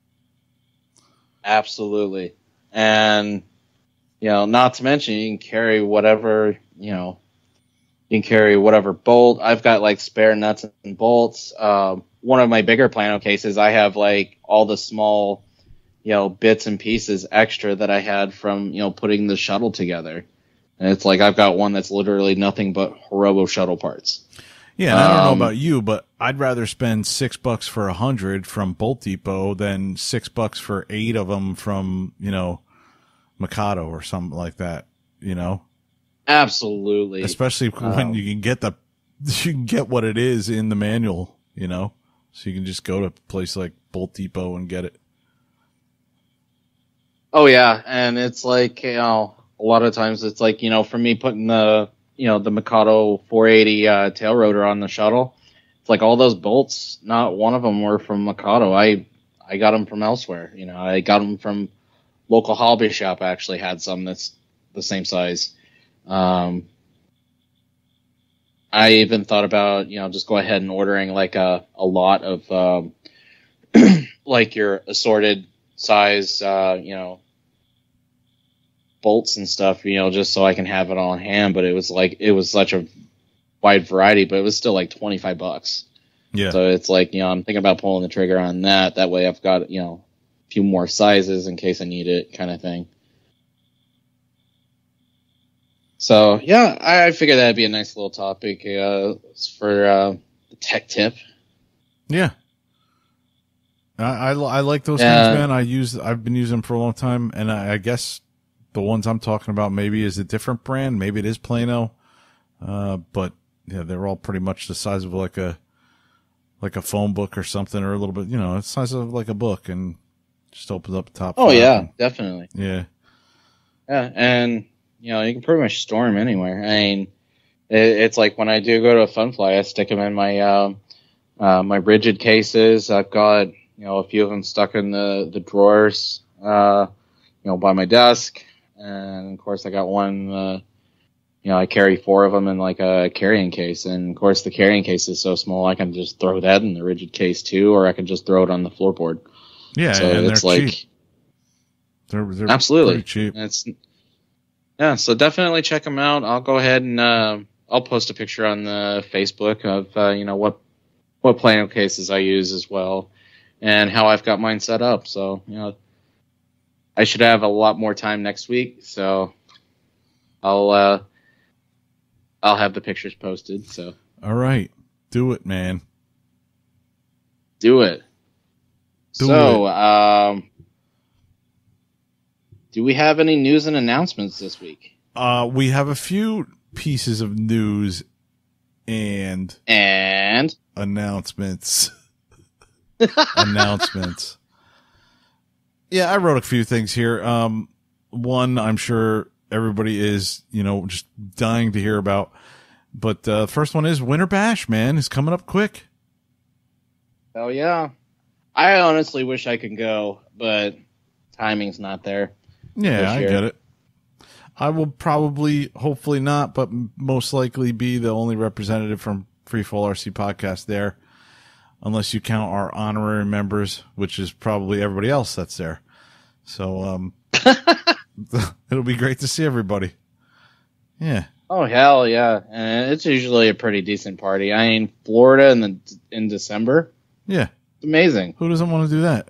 Speaker 2: Absolutely, and you know, not to mention you can carry whatever, you know, you can carry whatever bolt. I've got like spare nuts and bolts. Um, one of my bigger Plano cases, I have like all the small, you know, bits and pieces extra that I had from, you know, putting the shuttle together. And it's like I've got one that's literally nothing but Horobo shuttle parts.
Speaker 1: Yeah, and I don't
Speaker 2: Um,
Speaker 1: know about you, but I'd rather spend six bucks for a hundred from Bolt Depot than six bucks for eight of them from, you know, Mikado or something like that, you know?
Speaker 2: Absolutely.
Speaker 1: Especially when
Speaker 2: Um,
Speaker 1: you can get the, you can get what it is in the manual, you know? So you can just go to a place like Bolt Depot and get it.
Speaker 2: Oh yeah, and it's like, you know, a lot of times it's like, you know, for me putting the, you know, the Mikado four eighty uh, tail rotor on the shuttle, it's like all those bolts, not one of them were from Mikado. I I got them from elsewhere. You know, I got them from local hobby shop. I actually had some that's the same size. Um, I even thought about, you know, just go ahead and ordering like a, a lot of um, like your assorted size, uh, you know, bolts and stuff, you know, just so I can have it all in hand. But it was like, it was such a wide variety, but it was still like twenty-five bucks.
Speaker 1: Yeah.
Speaker 2: So it's like, you know, I'm thinking about pulling the trigger on that. That way I've got, you know, a few more sizes in case I need it, kind of thing. So yeah, I, I figured that'd be a nice little topic uh, for uh, the tech tip.
Speaker 1: Yeah. I, I, I like those
Speaker 2: Yeah.
Speaker 1: things, man. I use, I've been using them for a long time, and I, I guess the ones I'm talking about maybe is a different brand. Maybe it is Plano. Uh, but yeah, they're all pretty much the size of like a, like a phone book or something, or a little bit, you know, it's the size of like a book, and just opens up the top.
Speaker 2: Oh
Speaker 1: flap
Speaker 2: yeah,
Speaker 1: and-
Speaker 2: definitely.
Speaker 1: yeah.
Speaker 2: Yeah, and you know, you can pretty much store them anywhere. I mean, it, it's like when I do go to a fun fly, I stick them in my um, uh, my rigid cases. I've got, you know, a few of them stuck in the the drawers, uh, you know, by my desk, and of course I got one uh, you know, I carry four of them in like a carrying case. And of course the carrying case is so small, I can just throw that in the rigid case too, or I can just throw it on the floorboard.
Speaker 1: Yeah.
Speaker 2: So
Speaker 1: and
Speaker 2: it's
Speaker 1: they're
Speaker 2: like,
Speaker 1: cheap. They're, they're
Speaker 2: absolutely
Speaker 1: pretty cheap.
Speaker 2: It's, yeah. So definitely check them out. I'll go ahead and, uh, I'll post a picture on the Facebook of, uh, you know, what, what plano cases I use as well and how I've got mine set up. So, you know, I should have a lot more time next week. So I'll, uh, I'll have the pictures posted. So,
Speaker 1: all right, do it, man.
Speaker 2: Do it.
Speaker 1: Do
Speaker 2: so,
Speaker 1: it.
Speaker 2: um, do we have any news and announcements this week?
Speaker 1: Uh, we have a few pieces of news and
Speaker 2: and
Speaker 1: announcements. announcements. Yeah, I wrote a few things here. Um, one, I'm sure everybody is, you know, just dying to hear about. But uh, the first one is Winter Bash, man, is coming up quick.
Speaker 2: Oh, yeah. I honestly wish I could go, but timing's not there.
Speaker 1: Yeah, I get it. I will probably, hopefully not, but most likely be the only representative from Freefall R C Podcast there, unless you count our honorary members, which is probably everybody else that's there. So um, it'll be great to see everybody. Yeah.
Speaker 2: Oh, hell yeah. And it's usually a pretty decent party. I mean, Florida in, the, in December.
Speaker 1: Yeah.
Speaker 2: It's amazing.
Speaker 1: Who doesn't want to do that?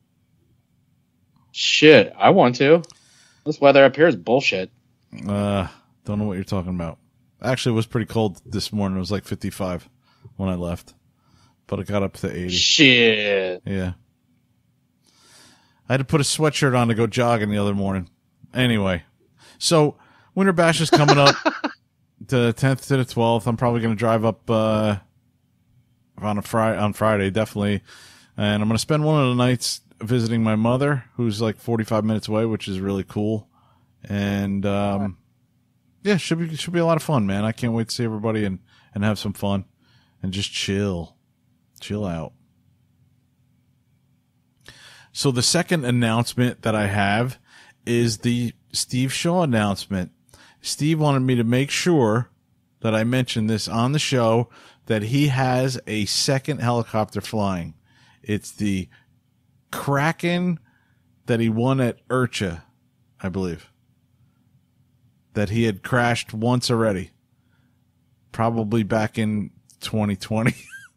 Speaker 2: Shit, I want to. This weather up here is bullshit.
Speaker 1: Uh, don't know what you're talking about. Actually, it was pretty cold this morning. It was like fifty-five when I left, but it got up to eighty.
Speaker 2: Shit.
Speaker 1: Yeah. I had to put a sweatshirt on to go jogging the other morning. Anyway, so Winter Bash is coming up the tenth to the twelfth. I'm probably going to drive up uh, on a Friday, on Friday, definitely, and I'm going to spend one of the nights visiting my mother, who's like forty-five minutes away, which is really cool. And um, yeah, should be should be a lot of fun, man. I can't wait to see everybody and and have some fun and just chill, chill out. So the second announcement that I have is the Steve Shaw announcement. Steve wanted me to make sure that I mentioned this on the show, that he has a second helicopter flying. It's the Kraken that he won at IRCHA, I believe. That he had crashed once already. Probably back in twenty twenty.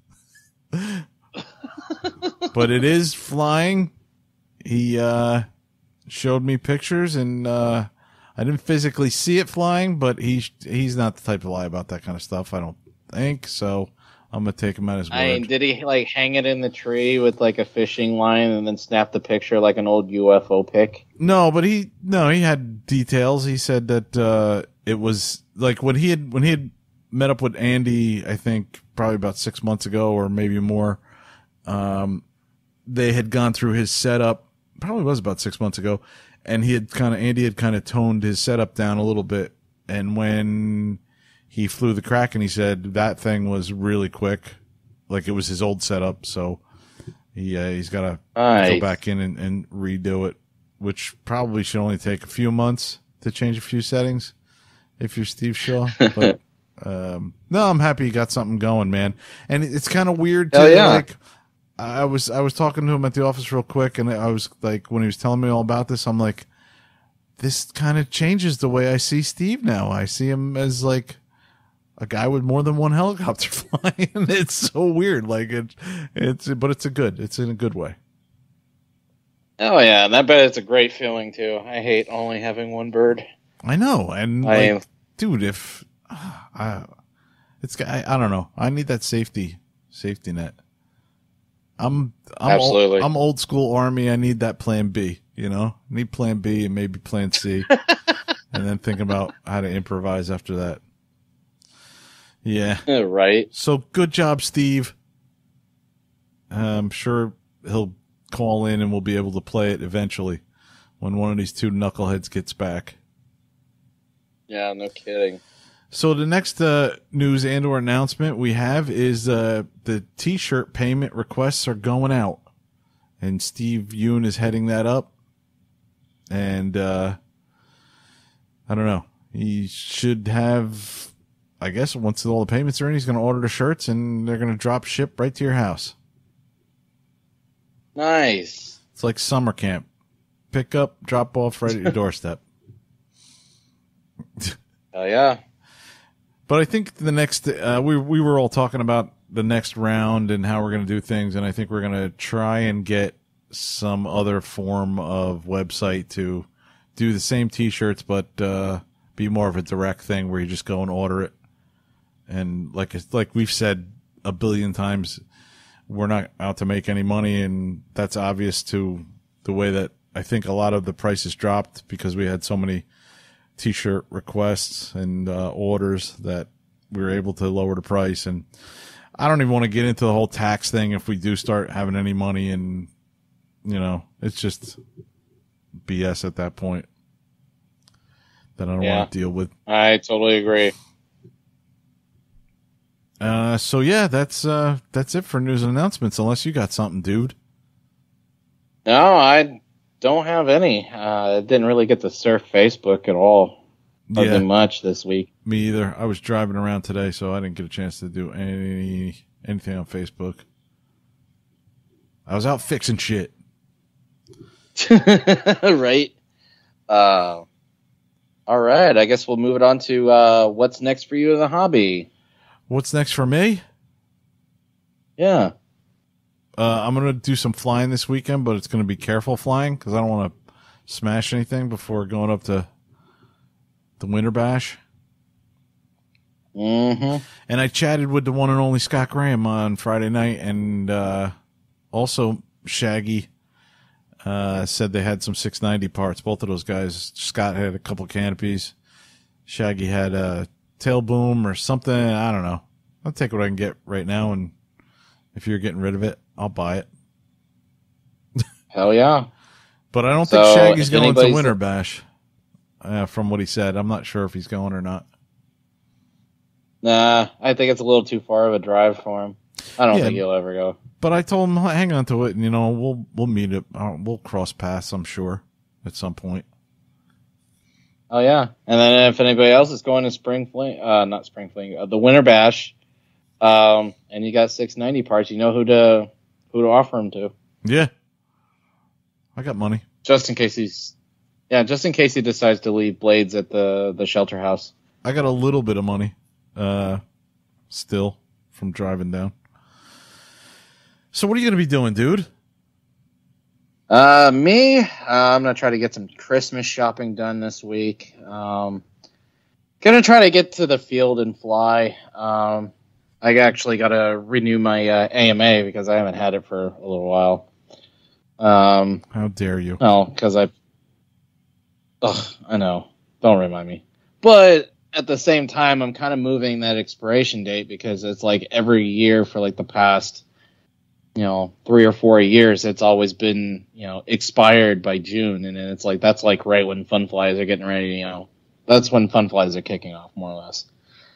Speaker 1: But it is flying. He uh, showed me pictures, and uh, I didn't physically see it flying, but he he's not the type to lie about that kind of stuff, I don't think. So I'm going to take him at his word.
Speaker 2: I mean, did he like hang it in the tree with like a fishing line and then snap the picture like an old U F O pic?
Speaker 1: No, but he no, he had details. He said that uh, it was like when he had when he had met up with Andy, I think probably about six months ago or maybe more. Um, they had gone through his setup. Probably was about six months ago, and he had kind of Andy had kind of toned his setup down a little bit. And when he flew the Kraken, he said that thing was really quick, like it was his old setup. So he uh, he's got to
Speaker 2: nice.
Speaker 1: go back in and, and redo it, which probably should only take a few months to change a few settings if you're Steve Shaw. But um, no, I'm happy he got something going, man. And it's kind of weird too.
Speaker 2: Yeah.
Speaker 1: Like I was I was talking to him at the office real quick, and I was like, when he was telling me all about this, I'm like, this kind of changes the way I see Steve now. I see him as like a guy with more than one helicopter flying. It's so weird. Like it, it's, but it's a good, it's in a good way.
Speaker 2: Oh yeah. And I bet it's a great feeling too. I hate only having one bird.
Speaker 1: I know. And
Speaker 2: I
Speaker 1: like, dude, if uh, I, it's, I, I don't know. I need that safety, safety net. I'm, I'm,
Speaker 2: Absolutely.
Speaker 1: Old, I'm old school Army. I need that plan B, you know, I need plan B and maybe plan C and then think about how to improvise after that. Yeah.
Speaker 2: Yeah, right.
Speaker 1: So good job, Steve. I'm sure he'll call in and we'll be able to play it eventually when one of these two knuckleheads gets back.
Speaker 2: Yeah, no kidding.
Speaker 1: So the next uh, news and or announcement we have is uh, the T-shirt payment requests are going out. And Steve Yoon is heading that up. And uh, I don't know. he should have, I guess, once all the payments are in, he's going to order the shirts and they're going to drop ship right to your house.
Speaker 2: Nice.
Speaker 1: It's like summer camp. Pick up, drop off right at your doorstep.
Speaker 2: Oh, yeah.
Speaker 1: But I think the next, uh, we we were all talking about the next round and how we're going to do things, and I think we're going to try and get some other form of website to do the same T-shirts, but uh, be more of a direct thing where you just go and order it. And like like we've said a billion times, we're not out to make any money, and that's obvious to the way that I think a lot of the prices dropped because we had so many T-shirt requests and uh, orders that we were able to lower the price. And I don't even want to get into the whole tax thing if we do start having any money, and you know, it's just B S at that point that I don't
Speaker 2: Yeah.
Speaker 1: want to deal with.
Speaker 2: I totally agree.
Speaker 1: Uh, so yeah, that's uh, that's it for news and announcements. Unless you got something, dude.
Speaker 2: No, I don't have any. Uh, I didn't really get to surf Facebook at all. Hardly
Speaker 1: Yeah,
Speaker 2: much this week.
Speaker 1: me either. I was driving around today, so I didn't get a chance to do any anything on Facebook. I was out fixing shit.
Speaker 2: Right. Uh, all right. I guess we'll move it on to uh, what's next for you in the hobby.
Speaker 1: What's next for me?
Speaker 2: Yeah.
Speaker 1: Uh, I'm gonna do some flying this weekend, but it's gonna be careful flying because I don't want to smash anything before going up to the Winter Bash.
Speaker 2: Mm-hmm.
Speaker 1: And I chatted with the one and only Scott Graham on Friday night, and uh, also Shaggy uh, said they had some six ninety parts. Both of those guys. Scott had a couple canopies. Shaggy had a tail boom or something. I don't know. I'll take what I can get right now, and if you're getting rid of it, I'll buy it.
Speaker 2: Hell yeah.
Speaker 1: But I don't
Speaker 2: So,
Speaker 1: think Shaggy's
Speaker 2: if
Speaker 1: going to
Speaker 2: anybody's-
Speaker 1: Winter Bash. Uh, from what he said, I'm not sure if he's going or not.
Speaker 2: Nah, I think it's a little too far of a drive for him. I don't
Speaker 1: Yeah.
Speaker 2: think he'll ever go.
Speaker 1: But I told him, hang on to it, and you know, we'll we'll meet it. Uh, we'll cross paths, I'm sure, at some point.
Speaker 2: Oh yeah, and then if anybody else is going to Spring Fling, uh, not Spring Fling, uh, the Winter Bash, um, and you got six ninety parts, you know who to who to offer them to,
Speaker 1: Yeah, I got money.
Speaker 2: just in case he's, yeah, just in case he decides to leave blades at the the shelter house.
Speaker 1: I got a little bit of money, uh, still from driving down. So what are you gonna be doing, dude?
Speaker 2: Uh, me, uh, I'm gonna try to get some Christmas shopping done this week. Um, gonna try to get to the field and fly. Um, I actually got to renew my uh, A M A because I haven't had it for a little while. Um,
Speaker 1: How dare you?
Speaker 2: well, because I, ugh, I know. Don't remind me. But at the same time, I'm kind of moving that expiration date because it's like every year for like the past, you know, three or four years, it's always been, you know, expired by June. And then it's like, that's like right when Fun Flies are getting ready, you know, that's when Fun Flies are kicking off, more or less.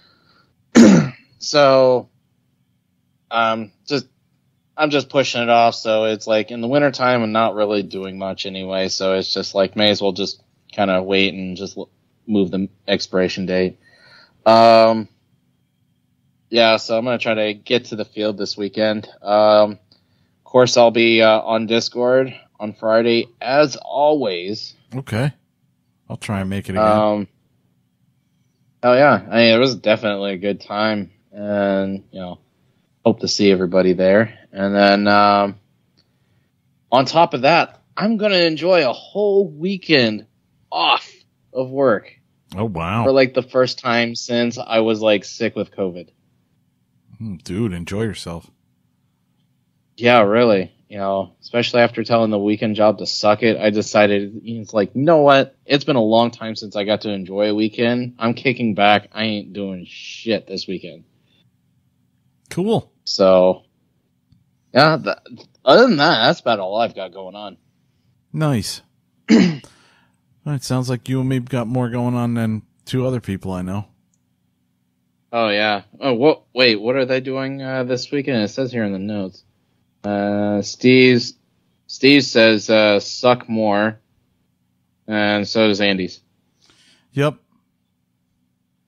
Speaker 2: So, um, just, I'm just pushing it off. So it's like in the wintertime, I'm not really doing much anyway. So it's just like, may as well just kind of wait and just l- move the expiration date. Um, yeah, so I'm going to try to get to the field this weekend. Um, of course, I'll be uh, on Discord on Friday, as always.
Speaker 1: Okay, I'll try and make it again.
Speaker 2: Um, oh, yeah. I mean, it was definitely a good time. And, you know, hope to see everybody there. And then um, on top of that, I'm going to enjoy a whole weekend off of work
Speaker 1: Oh wow,
Speaker 2: for like the first time since I was like sick with COVID.
Speaker 1: Mm, dude, enjoy yourself.
Speaker 2: Yeah, really. You know, especially after telling the weekend job to suck it, I decided it's like, you know what? It's been a long time since I got to enjoy a weekend. I'm kicking back. I ain't doing shit this weekend.
Speaker 1: Cool.
Speaker 2: So, yeah. That, other than that, that's about all I've got going on.
Speaker 1: Nice. Well, it sounds like you and me got more going on than two other people I know.
Speaker 2: Oh yeah. Oh, what? Wait, what are they doing uh, this weekend? It says here in the notes. Uh, Steve's Steve says uh, suck more, and so does Andy's.
Speaker 1: Yep.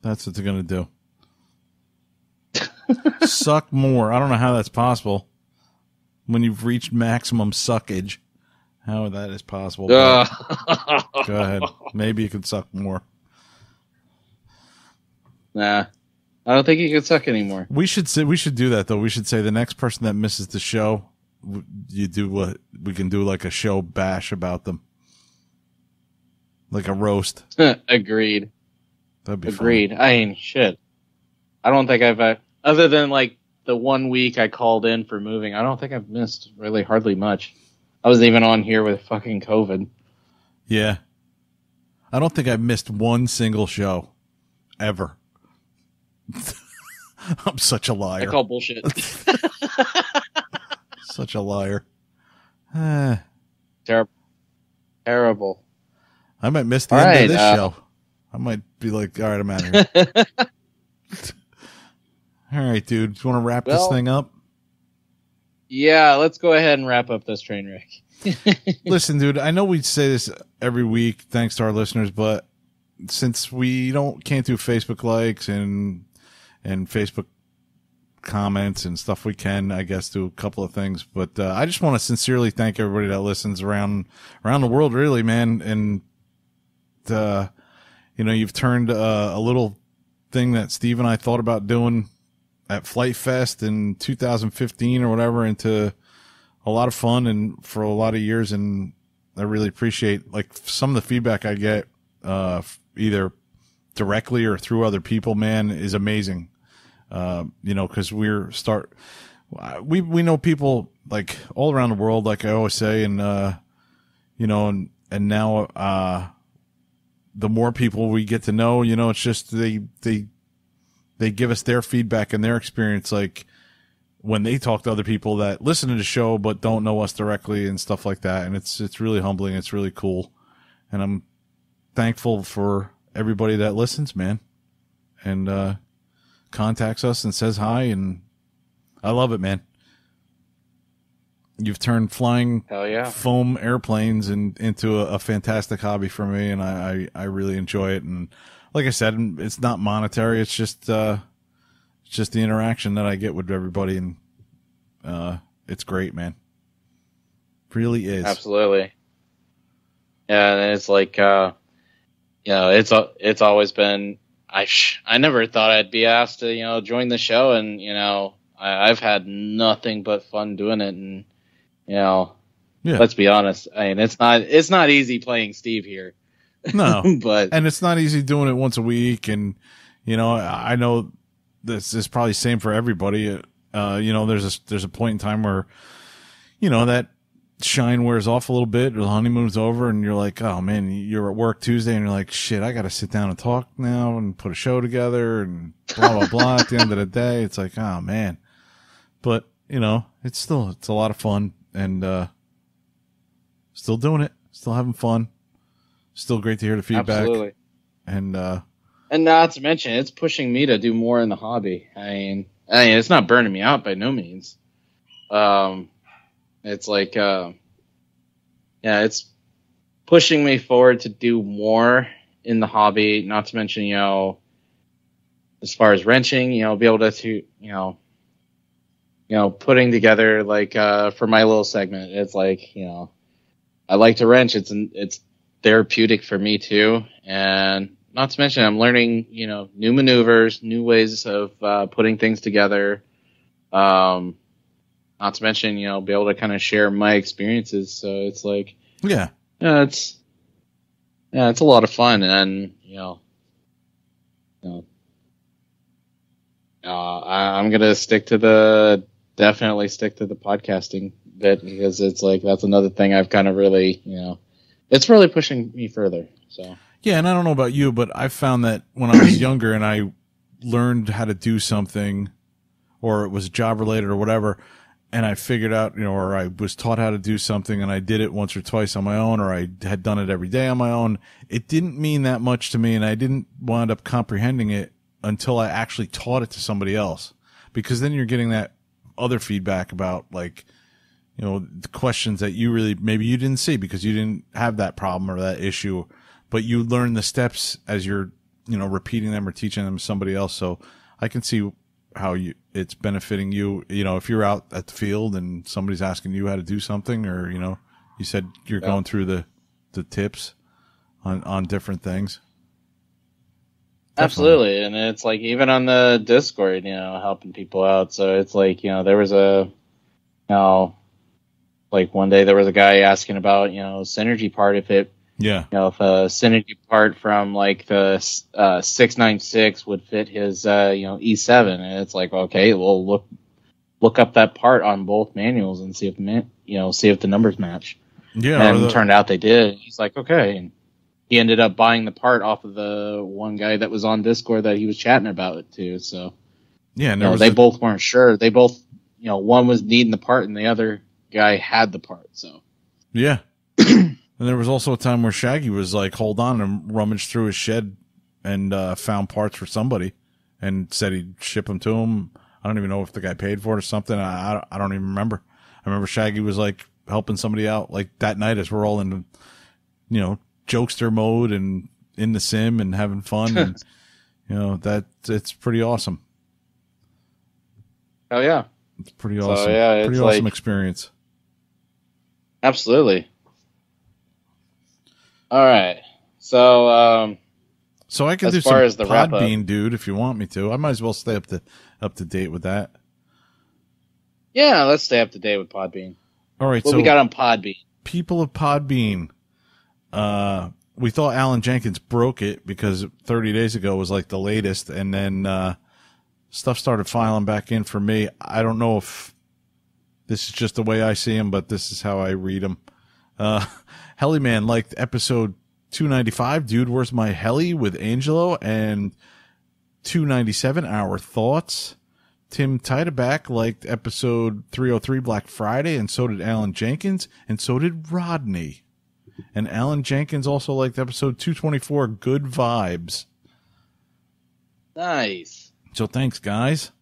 Speaker 1: That's what they're going to do. Suck more. I don't know how that's possible. When you've reached maximum suckage, how that is possible.
Speaker 2: Uh.
Speaker 1: Go ahead. Maybe you could suck more.
Speaker 2: Nah, I don't think you can suck anymore.
Speaker 1: We should say we should do that though. We should say the next person that misses the show, you do what we can do like a show bash about them, like a roast.
Speaker 2: Agreed.
Speaker 1: That'd be
Speaker 2: Agreed.
Speaker 1: Funny.
Speaker 2: I mean, shit. I don't think I've uh, other than like the one week I called in for moving. I don't think I've missed really hardly much. I wasn't even on here with fucking COVID.
Speaker 1: Yeah, I don't think I've missed one single show ever. I'm such a liar.
Speaker 2: I call bullshit.
Speaker 1: Such a liar. Eh.
Speaker 2: Terrible. Terrible.
Speaker 1: I might miss the
Speaker 2: all
Speaker 1: end
Speaker 2: right,
Speaker 1: of this
Speaker 2: uh,
Speaker 1: show. I might be like, all right, I'm out of here. All right, dude. Do you want to wrap
Speaker 2: well,
Speaker 1: this thing up?
Speaker 2: Yeah, let's go ahead and wrap up this train wreck.
Speaker 1: Listen, dude, I know we say this every week, thanks to our listeners, but since we don't can't do Facebook likes and and Facebook comments and stuff, we can, I guess, do a couple of things. But uh, I just want to sincerely thank everybody that listens around around the world, really, man. And uh, you know, you've turned uh, a little thing that Steve and I thought about doing at Flight Fest in two thousand fifteen or whatever into a lot of fun and for a lot of years. And I really appreciate like some of the feedback I get, uh, either directly or through other people, man, is amazing. Uh, you know, cause we're start, we, we know people like all around the world, like I always say, and, uh, you know, and, and now, uh, the more people we get to know, you know, it's just, they, they, they give us their feedback and their experience. Like when they talk to other people that listen to the show, but don't know us directly and stuff like that. And it's, it's really humbling. It's really cool. And I'm thankful for everybody that listens, man. And, uh, contacts us and says hi, and I love it, man. You've turned flying
Speaker 2: Hell yeah.
Speaker 1: foam airplanes in, into a, a fantastic hobby for me, and I, I, I really enjoy it. And like I said, it's not monetary. It's just uh, it's just the interaction that I get with everybody, and uh, it's great, man. Really is.
Speaker 2: Absolutely. Yeah, and it's like, uh, you know, it's it's always been. I sh- I never thought I'd be asked to, you know, join the show, and you know, I- I've had nothing but fun doing it, and you know,
Speaker 1: yeah.
Speaker 2: Let's be honest. I mean, it's not it's not easy playing Steve here.
Speaker 1: No,
Speaker 2: but
Speaker 1: and it's not easy doing it once a week, and you know, I know this is probably the same for everybody. Uh, you know, there's a there's a point in time where, you know, that shine wears off a little bit, or the honeymoon's over, and you're like, oh man, you're at work Tuesday and you're like, shit, I got to sit down and talk now and put a show together and blah, blah, blah. At the end of the day, it's like, oh man, but you know, it's still, it's a lot of fun, and, uh, still doing it, still having fun, still great to hear the feedback.
Speaker 2: Absolutely.
Speaker 1: And, uh,
Speaker 2: and not to mention, it's pushing me to do more in the hobby. I mean, I mean, it's not burning me out by no means. Um, It's like, uh, yeah, it's pushing me forward to do more in the hobby. Not to mention, you know, as far as wrenching, you know, be able to, to you know, you know, putting together like uh, for my little segment. It's like, you know, I like to wrench. It's it's therapeutic for me too, and not to mention, I'm learning, you know, new maneuvers, new ways of uh, putting things together. Um. Not to mention, you know, be able to kind of share my experiences. So it's like,
Speaker 1: yeah,
Speaker 2: yeah, it's, yeah, it's a lot of fun. And, you know, you know, uh, I, I'm going to stick to the, definitely stick to the podcasting bit, because it's like, that's another thing I've kind of really, you know, it's really pushing me further. So,
Speaker 1: yeah. And I don't know about you, but I found that when I was younger and I learned how to do something, or it was job related or whatever, and I figured out, you know, or I was taught how to do something and I did it once or twice on my own, or I had done it every day on my own, it didn't mean that much to me, and I didn't wind up comprehending it until I actually taught it to somebody else. Because then you're getting that other feedback about, like, you know, the questions that you really, maybe you didn't see because you didn't have that problem or that issue, but you learn the steps as you're you know, repeating them or teaching them to somebody else. So I can see how you it's benefiting you. You know, if you're out at the field and somebody's asking you how to do something, or you know, you said you're yeah. going through the the tips on on different things. Definitely.
Speaker 2: Absolutely, and it's like even on the Discord, you know, helping people out. So it's like, you know, there was a, you know, like one day there was a guy asking about, you know, synergy part, if it,
Speaker 1: yeah,
Speaker 2: you know, if a synergy part from like the uh, six ninety-six would fit his, uh, you know, E seven, and it's like, okay, well look look up that part on both manuals and see if man, you know, see if the numbers match.
Speaker 1: Yeah,
Speaker 2: and
Speaker 1: the-
Speaker 2: it turned out they did. He's like, okay. And he ended up buying the part off of the one guy that was on Discord that he was chatting about it to. So
Speaker 1: yeah, and
Speaker 2: you know, they a- both weren't sure. They both, you know, one was needing the part and the other guy had the part. So
Speaker 1: yeah. And there was also a time where Shaggy was like, hold on, and rummaged through his shed and uh, found parts for somebody and said he'd ship them to him. I don't even know if the guy paid for it or something. I, I, I don't even remember. I remember Shaggy was like helping somebody out like that night as we're all in, you know, jokester mode and in the sim and having fun. And, you know, that it's pretty awesome.
Speaker 2: Oh yeah.
Speaker 1: It's pretty awesome.
Speaker 2: So, yeah, it's
Speaker 1: pretty awesome
Speaker 2: like,
Speaker 1: experience.
Speaker 2: Absolutely. All right. So, um,
Speaker 1: so I can
Speaker 2: as
Speaker 1: do
Speaker 2: far
Speaker 1: some
Speaker 2: as the wrap up,
Speaker 1: Podbean, dude, if you want me to. I might as well stay up to up to date with that.
Speaker 2: Yeah, let's stay up to date with Podbean.
Speaker 1: All right.
Speaker 2: What
Speaker 1: so
Speaker 2: we got on Podbean?
Speaker 1: People of Podbean. Uh, we thought Alan Jenkins broke it because thirty days ago was like the latest, and then uh, stuff started filing back in for me. I don't know if this is just the way I see him, but this is how I read him. Uh, Heliman liked episode two ninety-five, Dude, Where's My Heli with Angelo, and two ninety-seven, Our Thoughts. Tim Tideback liked episode three oh three, Black Friday, and so did Alan Jenkins, and so did Rodney. And Alan Jenkins also liked episode two twenty-four, Good Vibes.
Speaker 2: Nice.
Speaker 1: So thanks, guys.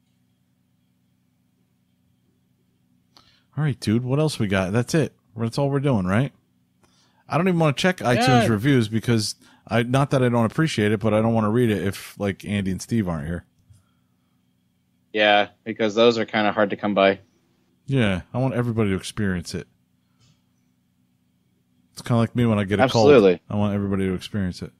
Speaker 1: All right, dude, what else we got? That's it. That's all we're doing, right? I don't even want to check iTunes
Speaker 2: yeah.
Speaker 1: reviews because I not that I don't appreciate it, but I don't want to read it if like Andy and Steve aren't here.
Speaker 2: Yeah, because those are kind of hard to come by.
Speaker 1: Yeah, I want everybody to experience it. It's kind of like me when I get a
Speaker 2: Absolutely.
Speaker 1: cold. I want everybody to experience it.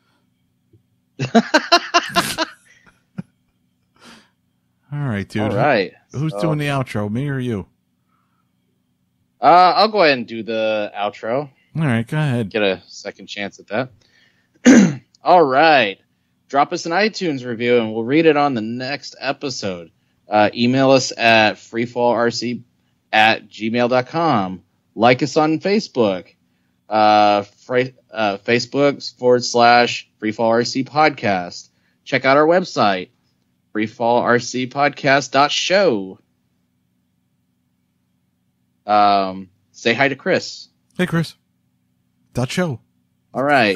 Speaker 1: All right, dude.
Speaker 2: All right.
Speaker 1: Who's
Speaker 2: so,
Speaker 1: doing the outro, me or you?
Speaker 2: Uh, I'll go ahead and do the outro.
Speaker 1: All right, go ahead.
Speaker 2: Get a second chance at that. All right. Drop us an iTunes review, and we'll read it on the next episode. Uh, email us at freefallrc at gmail dot com. Like us on Facebook. Uh, fra- uh, Facebook forward slash freefallrc podcast. Check out our website, freefallrcpodcast dot show. Um, say hi to Chris.
Speaker 1: Hey, Chris. Dot show.
Speaker 2: All right.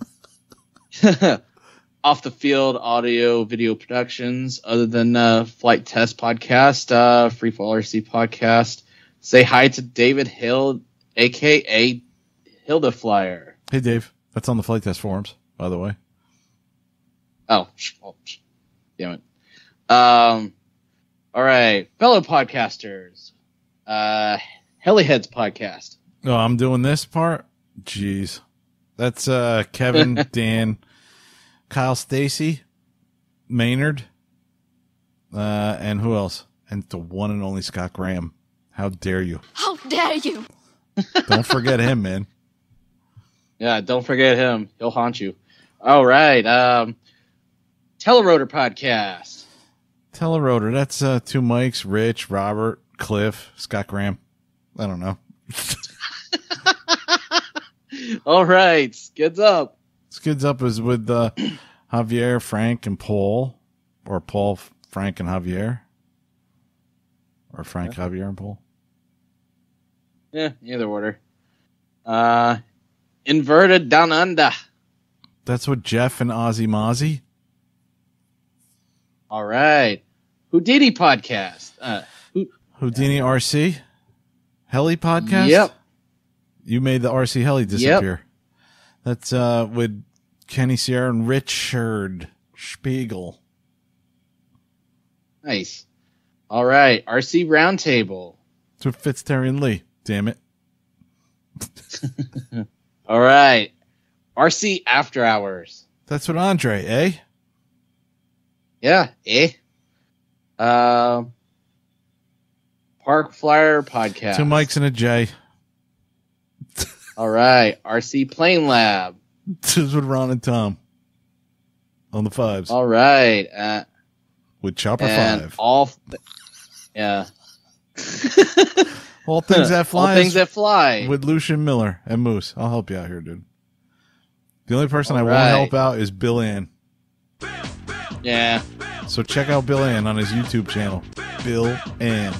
Speaker 2: Off the Field Audio Video Productions, other than uh, Flight Test Podcast, uh, Freefall R C Podcast. Say hi to David Hill, a k a. Hilda Flyer.
Speaker 1: Hey, Dave. That's on the Flight Test forums, by the way.
Speaker 2: Oh, oh damn it. Um, all right. Fellow podcasters. Uh, Heliheads Podcast.
Speaker 1: Oh, I'm doing this part? Jeez. That's uh, Kevin, Dan, Kyle Stacy, Maynard, uh, and who else? And the one and only Scott Graham. How dare you?
Speaker 3: How dare you?
Speaker 1: Don't forget him, man.
Speaker 2: Yeah, don't forget him. He'll haunt you. All right. Um, Telerotor Podcast.
Speaker 1: Telerotor. That's uh, two mics, Rich, Robert, Cliff, Scott Graham. I don't know.
Speaker 2: All right. Skids Up.
Speaker 1: Skids Up is with uh, Javier, Frank, and Paul. Or Paul, Frank, and Javier. Or Frank, yeah. Javier, and Paul.
Speaker 2: Yeah, either order. Uh, Inverted Down Under.
Speaker 1: That's with Jeff and Ozzy Mozzie.
Speaker 2: All right. Houdini Podcast. Uh, Ho-
Speaker 1: Houdini R C? Heli Podcast?
Speaker 2: Yep.
Speaker 1: You made the R C Heli disappear.
Speaker 2: Yep.
Speaker 1: That's uh, with Kenny Sierra and Richard Spiegel.
Speaker 2: Nice. All right. R C Roundtable.
Speaker 1: It's with Fitzterry and Lee. Damn it.
Speaker 2: All right. R C After Hours.
Speaker 1: That's what Andre, eh?
Speaker 2: Yeah, eh? Uh, Park Flyer Podcast.
Speaker 1: Two mics and a J.
Speaker 2: All right. R C Plane Lab.
Speaker 1: This is with Ron and Tom. On the fives.
Speaker 2: All right. Uh,
Speaker 1: with Chopper
Speaker 2: and
Speaker 1: five.
Speaker 2: All, th- yeah.
Speaker 1: All things that fly.
Speaker 2: All things that fly.
Speaker 1: With Lucian Miller and Moose. I'll help you out here, dude. The only person
Speaker 2: All
Speaker 1: I
Speaker 2: right.
Speaker 1: won't help out is Bill Ann.
Speaker 2: Yeah.
Speaker 1: So check out Bill Ann on his YouTube channel. Bill Ann.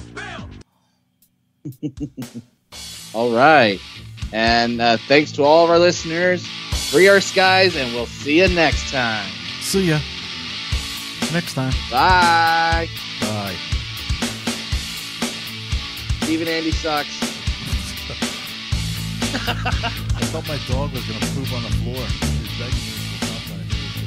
Speaker 2: All right. And uh, thanks to all of our listeners. Free our skies, and we'll see you next time.
Speaker 1: See ya. Next time.
Speaker 2: Bye.
Speaker 1: Bye.
Speaker 2: Steve and Andy sucks.
Speaker 1: I thought my dog was going to poop on the floor. He was begging me for something.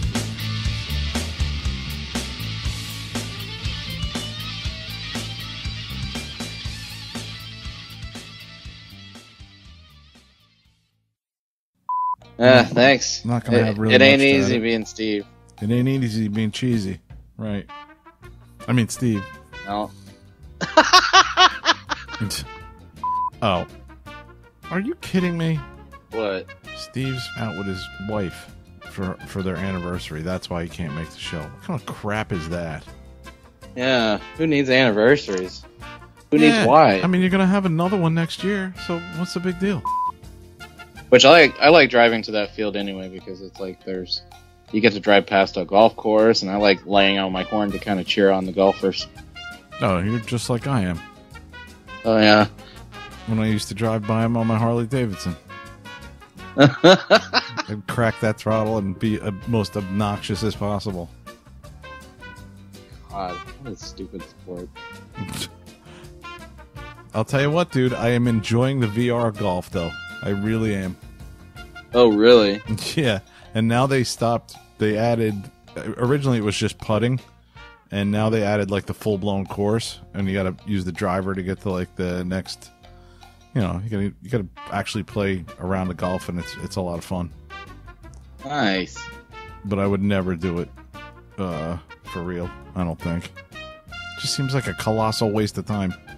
Speaker 2: Uh, thanks.
Speaker 1: Not gonna
Speaker 2: it,
Speaker 1: have really
Speaker 2: It ain't
Speaker 1: much to
Speaker 2: easy
Speaker 1: add.
Speaker 2: being Steve.
Speaker 1: It ain't easy being cheesy. Right. I mean, Steve.
Speaker 2: No.
Speaker 1: Oh. Are you kidding me?
Speaker 2: What?
Speaker 1: Steve's out with his wife for for their anniversary. That's why he can't make the show. What kind of crap is that?
Speaker 2: Yeah. Who needs anniversaries? Who
Speaker 1: Yeah,
Speaker 2: needs why?
Speaker 1: I mean, you're gonna have another one next year, so what's the big deal?
Speaker 2: Which I like. I like driving to that field anyway because it's like there's you get to drive past a golf course, and I like laying out my horn to kind of cheer on the golfers.
Speaker 1: Oh, you're just like I am.
Speaker 2: Oh yeah.
Speaker 1: When I used to drive by him on my Harley Davidson, I'd crack that throttle and be uh, most obnoxious as possible.
Speaker 2: God, what a stupid sport.
Speaker 1: I'll tell you what, dude. I am enjoying the V R golf, though. I really am.
Speaker 2: Oh really?
Speaker 1: Yeah, and now they stopped. They added. Originally, it was just putting, and now they added like the full blown course, and you got to use the driver to get to like the next. You know, you got to you got to actually play around the golf, and it's it's a lot of fun.
Speaker 2: Nice.
Speaker 1: But I would never do it uh, for real. I don't think. It just seems like a colossal waste of time.